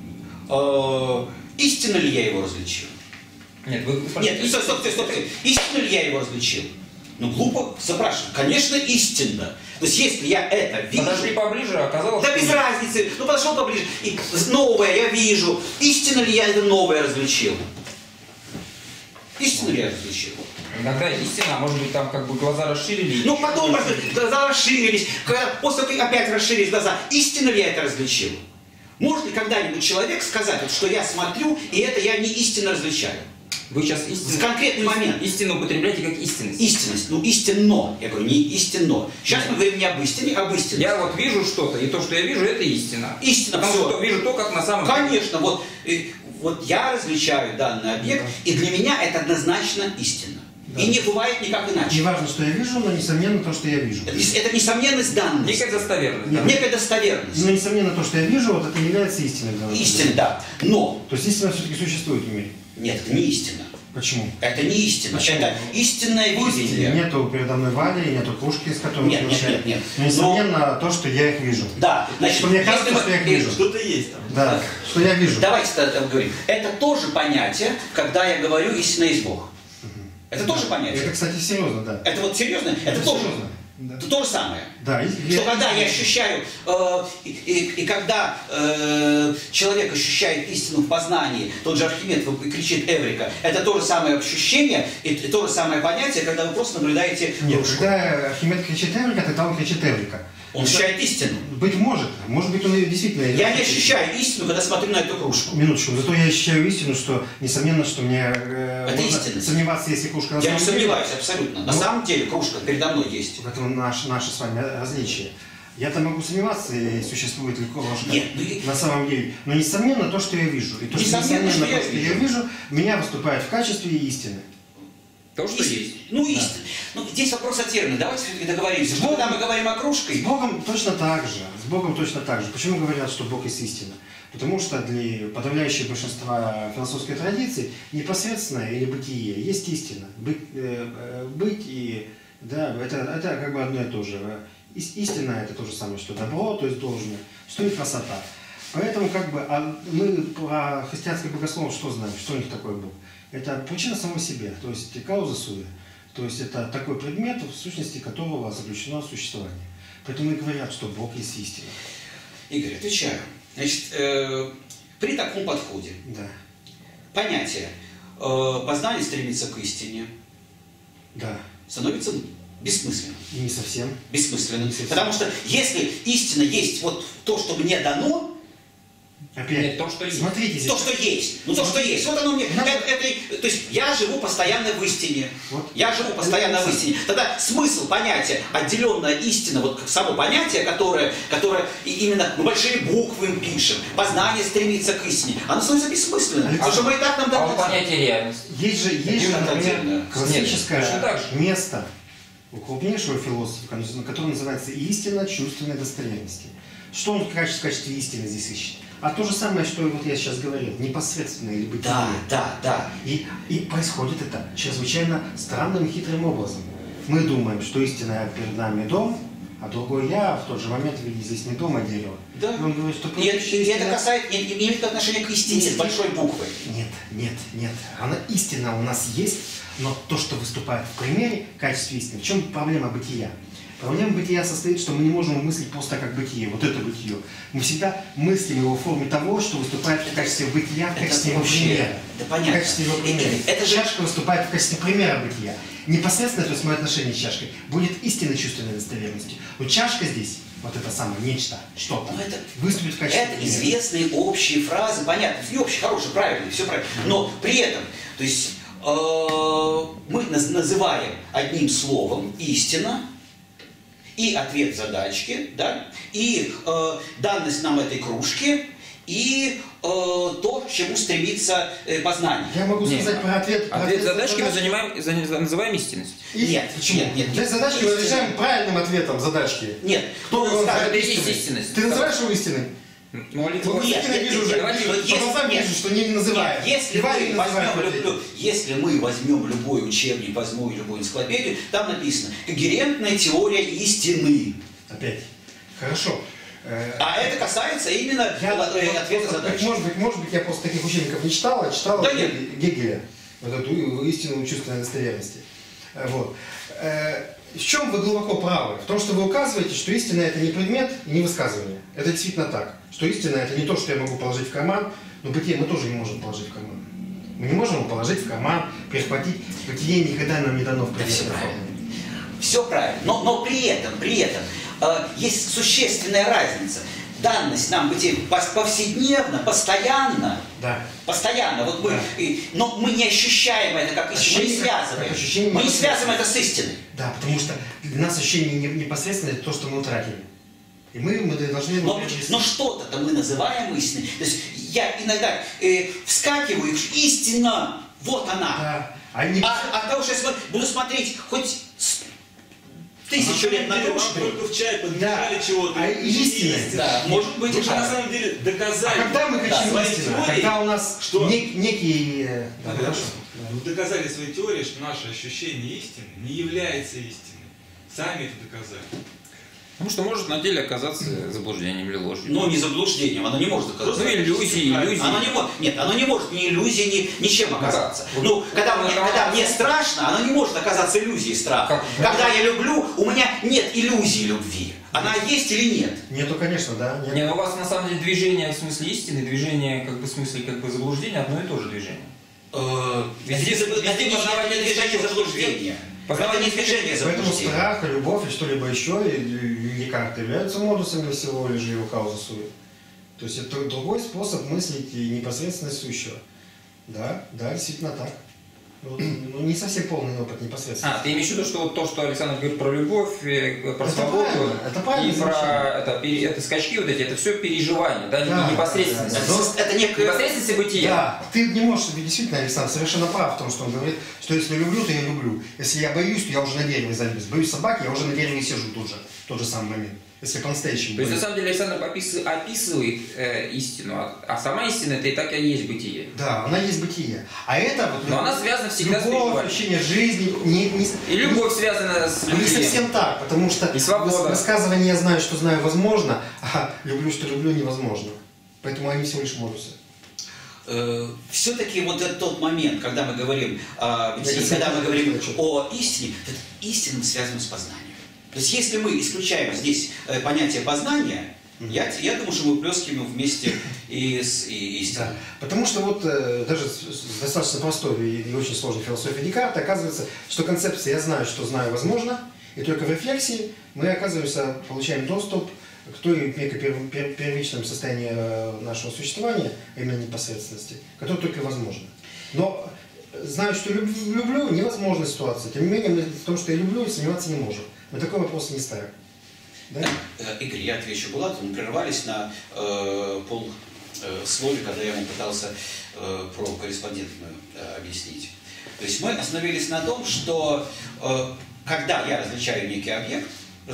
Истинно ли я его различил? Нет, стоп. Истинно ли я его различил? Ну, глупо спрашивать. Конечно, истинно. То есть, если я это вижу... Подошли поближе, оказалось... Да без разницы. Ну, подошел поближе. И новое я вижу. Истинно ли я это новое различил? Истинно ли я различил? Иногда истина, может быть, там как бы глаза расширились. Ну, потом глаза расширились. После того, как опять расширились глаза. Истинно ли я это различил? Может ли когда-нибудь человек сказать, что я смотрю, и это я не истинно различаю? Вы сейчас конкретный момент. Истину употребляете как истинность. Истинность, ну истинно, я говорю, не истинно. Сейчас мы говорим не об истине, а об истине. Я вот вижу что-то, и то, что я вижу, это истина. Истина, Потому все. что вижу то, как на самом деле. Конечно, вот я различаю данный объект, и для меня это однозначно истина. Да. И не бывает никак иначе. Не важно, что я вижу, но несомненно то, что я вижу. Это несомненность данности. Некая достоверность. Нет. Некая достоверность. Но несомненно то, что я вижу, вот это является истиной. Истина, да. Но, То есть истина все-таки существует в мире. нет, это не истина. Почему? Это не истина. Почему? Это истинное видение. Нету передо мной Вали, нету кружки, с которой Нет, он нет, смущает. нет, нет. Но несомненно то, что я их вижу. Да, значит, Что мне если кажется, мы- что я их вижу. Что-то есть там. Да, что я вижу. Давайте тогда говорим. Это тоже понятие, когда я говорю истина есть Бог. Это тоже понятие. Это, кстати, серьезно, да. Это вот серьезно? Это тоже. серьезно. Да. Это то же самое. Да, Что когда я ощущаю, и когда человек ощущает истину в познании, тот же Архимед кричит Эврика, это то же самое ощущение и то же самое понятие, когда вы просто наблюдаете Нет, кружку. когда Архимед кричит Эврика, тогда он кричит Эврика. Он ощущает истину. Быть может быть он ее действительно... Я не ощущаю истину, когда смотрю на эту кружку. Минуточку, зато я ощущаю истину, что, несомненно, что мне можно истинность. сомневаться, если кружка на Я не самом деле. сомневаюсь абсолютно. На Ну, самом деле кружка передо мной есть. В этом наше с вами различие. Я-то могу сомневаться, и существует ли кружка Нет, ну и- на самом деле. Но несомненно то, что я вижу. И то, что Несомненно, что я то, что я вижу, меня выступает в качестве истины. То, что Истина. есть. Ну, истина. Ну, здесь вопрос о термине. Давайте все-таки договоримся. Что когда мы говорим о кружке, С Богом точно так же. С Богом точно так же. Почему говорят, что Бог есть истина? Потому что для подавляющего большинства философской традиции непосредственное или бытие есть истина. Быть и... Да, это как бы одно и то же. Истина это то же самое, что добро, то есть должное, что и красота. Поэтому как бы мы про христианское богословие что знаем? Что у них такое Бог? Это причина самого себя, то есть кауза суя. То есть это такой предмет, в сущности которого заключено существование. Поэтому и говорят, что Бог есть истина. Игорь, отвечаю. Значит, при таком подходе Да. понятие познание стремится к истине Да. становится бессмысленным. И не совсем. Бессмысленным. Не совсем. Потому что если истина есть вот то, что мне дано, Опять. Нет, то, что есть. Смотрите здесь. то, что есть. Ну, то, что есть. Вот оно мне. То есть я живу постоянно в истине. Вот. Я живу постоянно в истине. Тогда смысл понятия, отделенная истина, вот как само понятие, которое именно мы большие буквы им пишем, познание стремится к истине, оно становится бессмысленным. Потому что мы и так нам А вот дано. понятие реальности. Есть же, Это отдельно. например, классическое Нет, точно так же. место у крупнейшего философа, которое называется истина чувственной достоверности. Что он в качестве истины здесь ищет? А то же самое, что вот я сейчас говорил, непосредственное или бытие. Да. И происходит это чрезвычайно странным и хитрым образом. Мы думаем, что истина перед нами дом, а другой я в тот же момент видит здесь не дом, а дерево. Да. И он говорит, что И это касается, имеет отношение к истине с большой буквы. Нет. Она истина у нас есть, но то, что выступает в примере в качестве истины, в чем проблема бытия? Проблема бытия состоит, что мы не можем мыслить просто как бытие, вот это бытие. Мы всегда мыслим его в форме того, что выступает в качестве бытия, в качестве его примера. Да понятно. В качестве его примера. Это же Чашка выступает в качестве примера бытия. Непосредственно, то есть мое отношение с чашкой, будет истинной чувственной достоверностью. Но чашка здесь, вот это самое нечто, что-то, Ну, это- выступит в качестве Это примера. известные общие фразы, понятно, и общие, хорошие, правильные, все правильно. Но при этом, то есть мы называем одним словом истина и ответ задачки, да, и данность нам этой кружки, и то, к чему стремится познание. Я могу Нет. сказать про ответ. про Ответ задачки мы задачки. называем истинностью. Нет, Почему? нет. Ответ задачки мы решаем правильным ответом задачки. Нет, Кто его скажет называет это и есть истиной? истинность. Ты называешь его истиной? Молитва. Вот Нет, я вижу нет, уже, давайте, по если- глазам нет. вижу, что не называет. Нет, если Иван мы не называет ответ. если мы возьмем любой учебник, возьмем любую энциклопедию, там написано «Когерентная теория истины». Опять. Хорошо. А это касается именно ответа задачи. Может быть, я просто таких учебников не читал, а читал Да нет. Гегеля. Вот эту истину чувственной достоверности. Вот. В чем вы глубоко правы? В том, что вы указываете, что истина это не предмет и не высказывание. Это действительно так. Что истина это не то, что я могу положить в карман, но бытие мы тоже не можем положить в карман. Мы не можем его положить в карман, перехватить. Бытие никогда нам не дано в Да, все предметной правильно. форме. Все правильно. Но при этом есть существенная разница. Данность нам бытие повседневно, постоянно Да. Постоянно. Вот мы, но мы не ощущаем это как истину, мы не связываем. Мы не связываем это с истиной. Да, потому что для нас ощущение непосредственно это то, что мы утратили. И мы должны... Но что-то мы называем истиной. То есть я иногда вскакиваю, истина, вот она. Да. А того, что я буду смотреть хоть 1000 лет на кружку. Только в чай подмешали чего-то. А истинность. Да, может быть. Вы же на самом деле доказали. А когда мы хотим истину? Когда у нас что... некие... Вы доказали своей теорией, что наше ощущение истины не является истиной. Сами это доказали. Потому что может на деле оказаться заблуждением или ложью. Но не заблуждением, оно не может оказаться. Ну, иллюзии. Оно не может ни иллюзией, ничем оказаться. Ну, когда мне страшно, оно не может оказаться иллюзией страха. Когда я люблю, у меня нет иллюзии любви. Она есть или нет? Нету, конечно, да. Не, но у вас на самом деле движение в смысле истины, движение как бы в смысле как бы заблуждения одно и то же движение. Везде движение заблуждения. Это не движение заблуждения. Поэтому страх, любовь и что-либо еще не как-то являются модусами всего лишь его кауза-сует. То есть это другой способ мыслить непосредственно сущего. Да, действительно так. Ну, не совсем полный опыт непосредственно. Ты имеешь в виду, что вот то, что Александр говорит про любовь, про свободу, это правильно, и про это скачки вот эти, это все переживания, да, не непосредственность. Это некое... Непосредственность бытия. Да, ты не можешь, действительно, Александр совершенно прав в том, что он говорит, что если люблю, то я люблю. Если я боюсь, то я уже на дереве залез. Боюсь собаки, я уже на дереве сижу тут же, в тот же самый момент. Если по-настоящему. То есть, на самом деле, Александр описывает истину, а сама истина это и так и есть бытие. Да, она есть бытие. А это вот... Но она связана всегда с любовь, ощущение жизни... И любовь связана с бытием. Не совсем так, потому что высказывание «я знаю, что знаю» возможно, а «люблю, что люблю» невозможно. Поэтому они всего лишь модусы. Все-таки вот этот тот момент, когда мы говорим о бытии, когда мы говорим о истине, это истина связана с познанием. То есть если мы исключаем здесь понятие познания, я думаю, что мы плескиваем вместе и с истиной. Да. Потому что вот даже с достаточно простой и очень сложной философией Декарта оказывается, что концепция «я знаю, что знаю» возможна, и только в рефлексии мы оказываемся, получаем доступ к той первичному состоянию нашего существования, а именно непосредственности, которое только возможно. Но знаю, что люблю, невозможная ситуация. Тем не менее, мы в том, что я люблю, сомневаться не можем. Мы такой вопрос не ставим. Да? Игорь, я отвечу Булату, мы прервались на полслове, когда я ему пытался про корреспондентную объяснить. То есть мы остановились на том, что когда я различаю некий объект,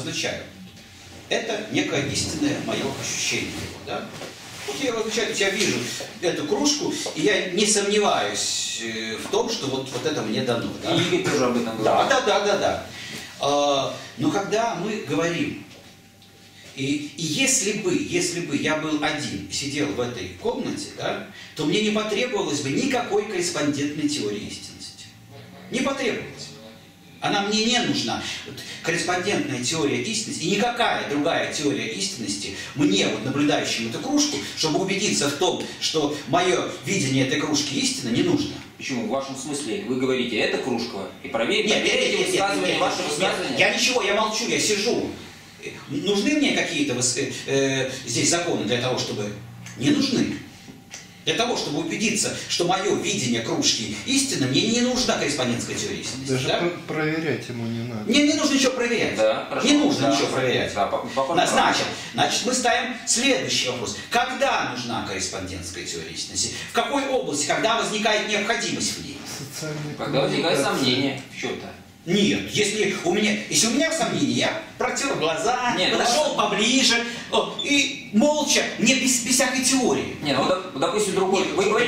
это некое истинное мое ощущение его. Да? Вот я различаю, я вижу эту кружку, и я не сомневаюсь в том, что вот это мне дано. Да? И Игорь тоже об этом говорит. Да. Но когда мы говорим, и если бы я был один, сидел в этой комнате, да, то мне не потребовалось бы никакой корреспондентной теории истинности. Не потребовалось. Она мне не нужна. Вот, корреспондентная теория истинности и никакая другая теория истинности мне, вот, наблюдающему эту кружку, чтобы убедиться в том, что мое видение этой кружки истина, не нужно. Почему? В вашем смысле вы говорите, это кружка, и проверьте высказывания, ваши высказывания. Я ничего, я молчу, я сижу. Нужны мне какие-то здесь законы для того, чтобы... Не нужны. Для того, чтобы убедиться, что мое видение кружки истины, мне не нужна корреспондентская теория истинности. Даже да? проверять ему не надо. Мне не нужно ничего проверять. Да, не нужно ничего проверять. Да, значит, мы ставим следующий вопрос. Когда нужна корреспондентская теория истинности? В какой области? Когда возникает необходимость в ней? Когда возникает сомнение в чем-то. Нет, если у меня сомнения, я протер глаза, подошел поближе и молча, не без всякой теории. Нет, ну, допустим, другой.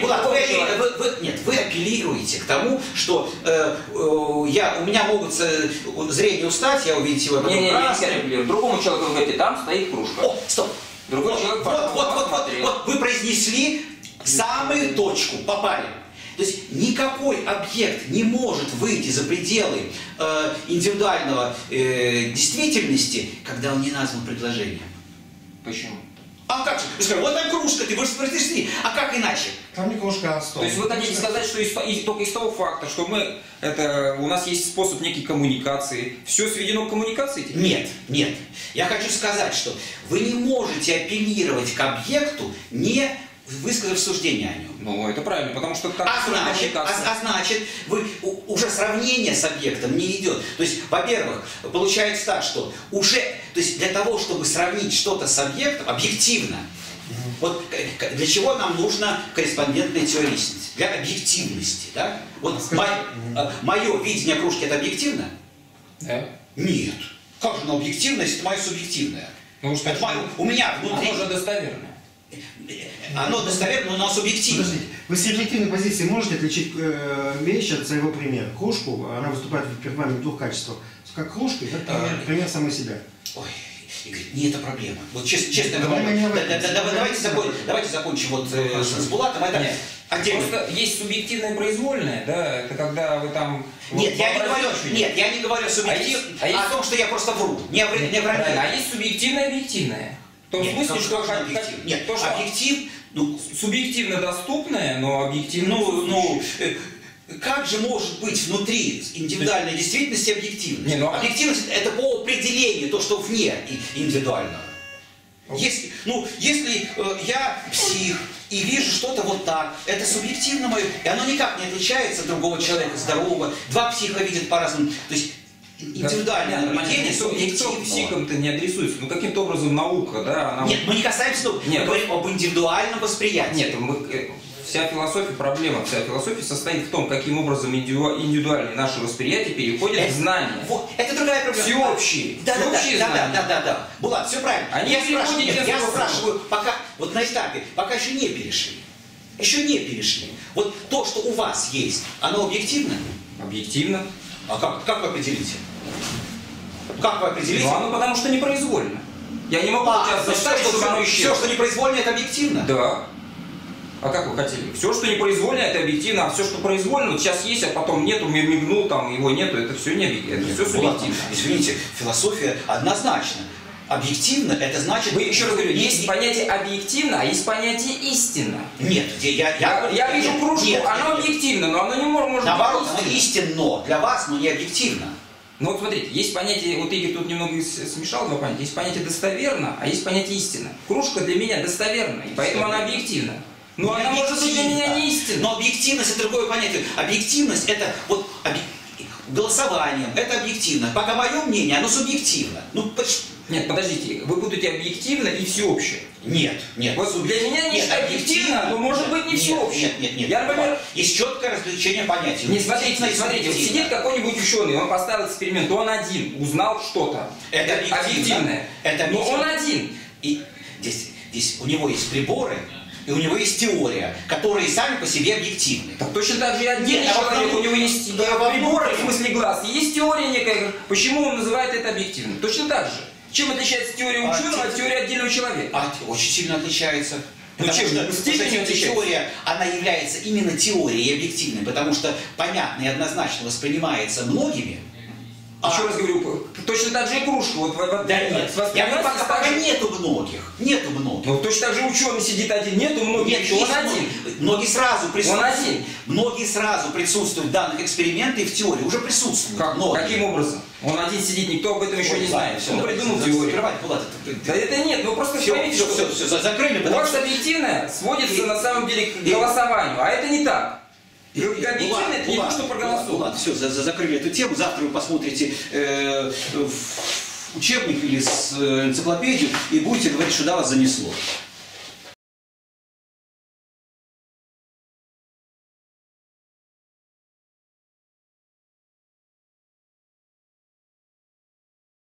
Вы апеллируете к тому, что у меня могут зрение устать, я увидеть его красным. Другому человеку вы говорите, там стоит кружка. О, стоп. Другой человек вот вы произнесли самую точку, попали. То есть никакой объект не может выйти за пределы индивидуального действительности, когда он не назван предложением. Почему? А как же? Вы скажете, вот там кружка, ты можешь произнести. А как иначе? Там не кружка, а стол. То есть вы хотите сказать, что только из того факта, что у нас есть способ некой коммуникации, все сведено к коммуникации? Нет. Я хочу сказать, что вы не можете апеллировать к объекту, не высказав суждение о нем. Ну, это правильно, потому что так значит, уже сравнение с объектом не идет. То есть, во-первых, получается так, что уже, то есть для того, чтобы сравнить что-то с объектом объективно, вот для чего нам нужна корреспондентная теория истинности? Для объективности, да? Вот мое видение кружки это объективно? Да. Нет. Как же оно объективно, если это мое субъективное? Ну, что у меня внутри... Оно же достоверное. Оно достоверно, но у нас субъективно. Подождите, вы с объективной позиции можете отличить вещь от своего примера? Кружку, она выступает перед вами в двух качествах. Как кружка, как пример самой себя. Ой, Игорь, не это проблема. Вот честно говоря, давайте закончим вот с Булатом. Это отдельно. Просто есть субъективное произвольное, да, это когда вы там... Нет, я не говорю субъективно, о том, что я просто вру. Не вранье. А есть субъективное и объективное. В том смысле, что нет, то, что объектив, субъективно доступное, но объективно... Как же может быть внутри индивидуальной действительности объективность? Не, объективность это по определению то, что вне индивидуального. Если я псих и вижу что-то вот так, это субъективно мое, и оно никак не отличается от другого человека, здорового. Два психа видят по-разному. То есть индивидуальное наблюдение субъективно. Психом-то не адресуется. Ну каким-то образом наука, да? Она... Нет, мы не касаемся науки, мы говорим об индивидуальном восприятии. Нет, вся философия, проблема, вся философия состоит в том, каким образом индивидуальные наши восприятия переходят в знания. Вот, это другая проблема. Всеобщие. Да. Булат, все правильно. Я спрашиваю, пока, вот на этапе, пока еще не перешли. Еще не перешли. Вот то, что у вас есть, оно объективно? Объективно. А как вы определите? Как вы определите? Ну, оно потому что непроизвольно. Я не могу сейчас заставить, чтобы оно исчезло. Все, что непроизвольно, это объективно? Да. А как вы хотели? Все, что непроизвольно, это объективно, а все, что произвольно, вот сейчас есть, а потом нету, мигнул, там его нету, это все не объективно, это все субъективно. Извините, философия однозначно. Объективно, это значит... Вы еще раз говорю, есть понятие объективно, а есть понятие истинно. Нет, я вижу кружку, оно объективно, но оно не может быть наоборот, оно истинно для вас, но не объективно. Ну вот смотрите, есть понятие, вот Игорь тут немного смешал два понятия, есть понятие достоверно, а есть понятие истинно. Кружка для меня достоверна, и поэтому она объективна. Но она может быть для меня не истинна. Но объективность это другое понятие. Объективность это вот голосованием, это объективно. Пока мое мнение, оно субъективно. Нет, подождите, вы путаете объективно и всеобщее. Нет. Вот для меня нечто объективно, но может быть не всеобщее. Нет. Я, например... Есть четкое различение понятий. Не, смотрите, вот сидит какой-нибудь ученый, он поставил эксперимент, он один, узнал что-то. Это объективное. Но он один. И здесь у него есть приборы, и у него есть теория, которые сами по себе объективны. Так точно так же и отдельный человек, у него есть приборы, в смысле глаз, и есть теория некая. Почему он называет это объективным? Точно так же. Чем отличается теория ученого от теории отдельного человека? Очень сильно отличается. Потому что теория, она является именно теорией объективной, потому что понятно и однозначно воспринимается многими. Еще раз говорю, точно так же и кружка. Вот, да нет, пока нету многих. Ну точно так же ученый сидит один, нету многих, еще он один. Многие сразу присутствуют. Он один. Многие сразу присутствуют в данных экспериментах и в теории, уже присутствуют. Каким образом? Он один сидит, никто об этом еще не знает. Он придумал теорию. Да это нет, ну просто поймите, что все, закрыли. У вас объективное сводится на самом деле к голосованию, а это не так. Объективно это не то, что проголосовано. Ладно, все, закрыли эту тему. Завтра вы посмотрите учебник или энциклопедию и будете говорить, что да, вас занесло.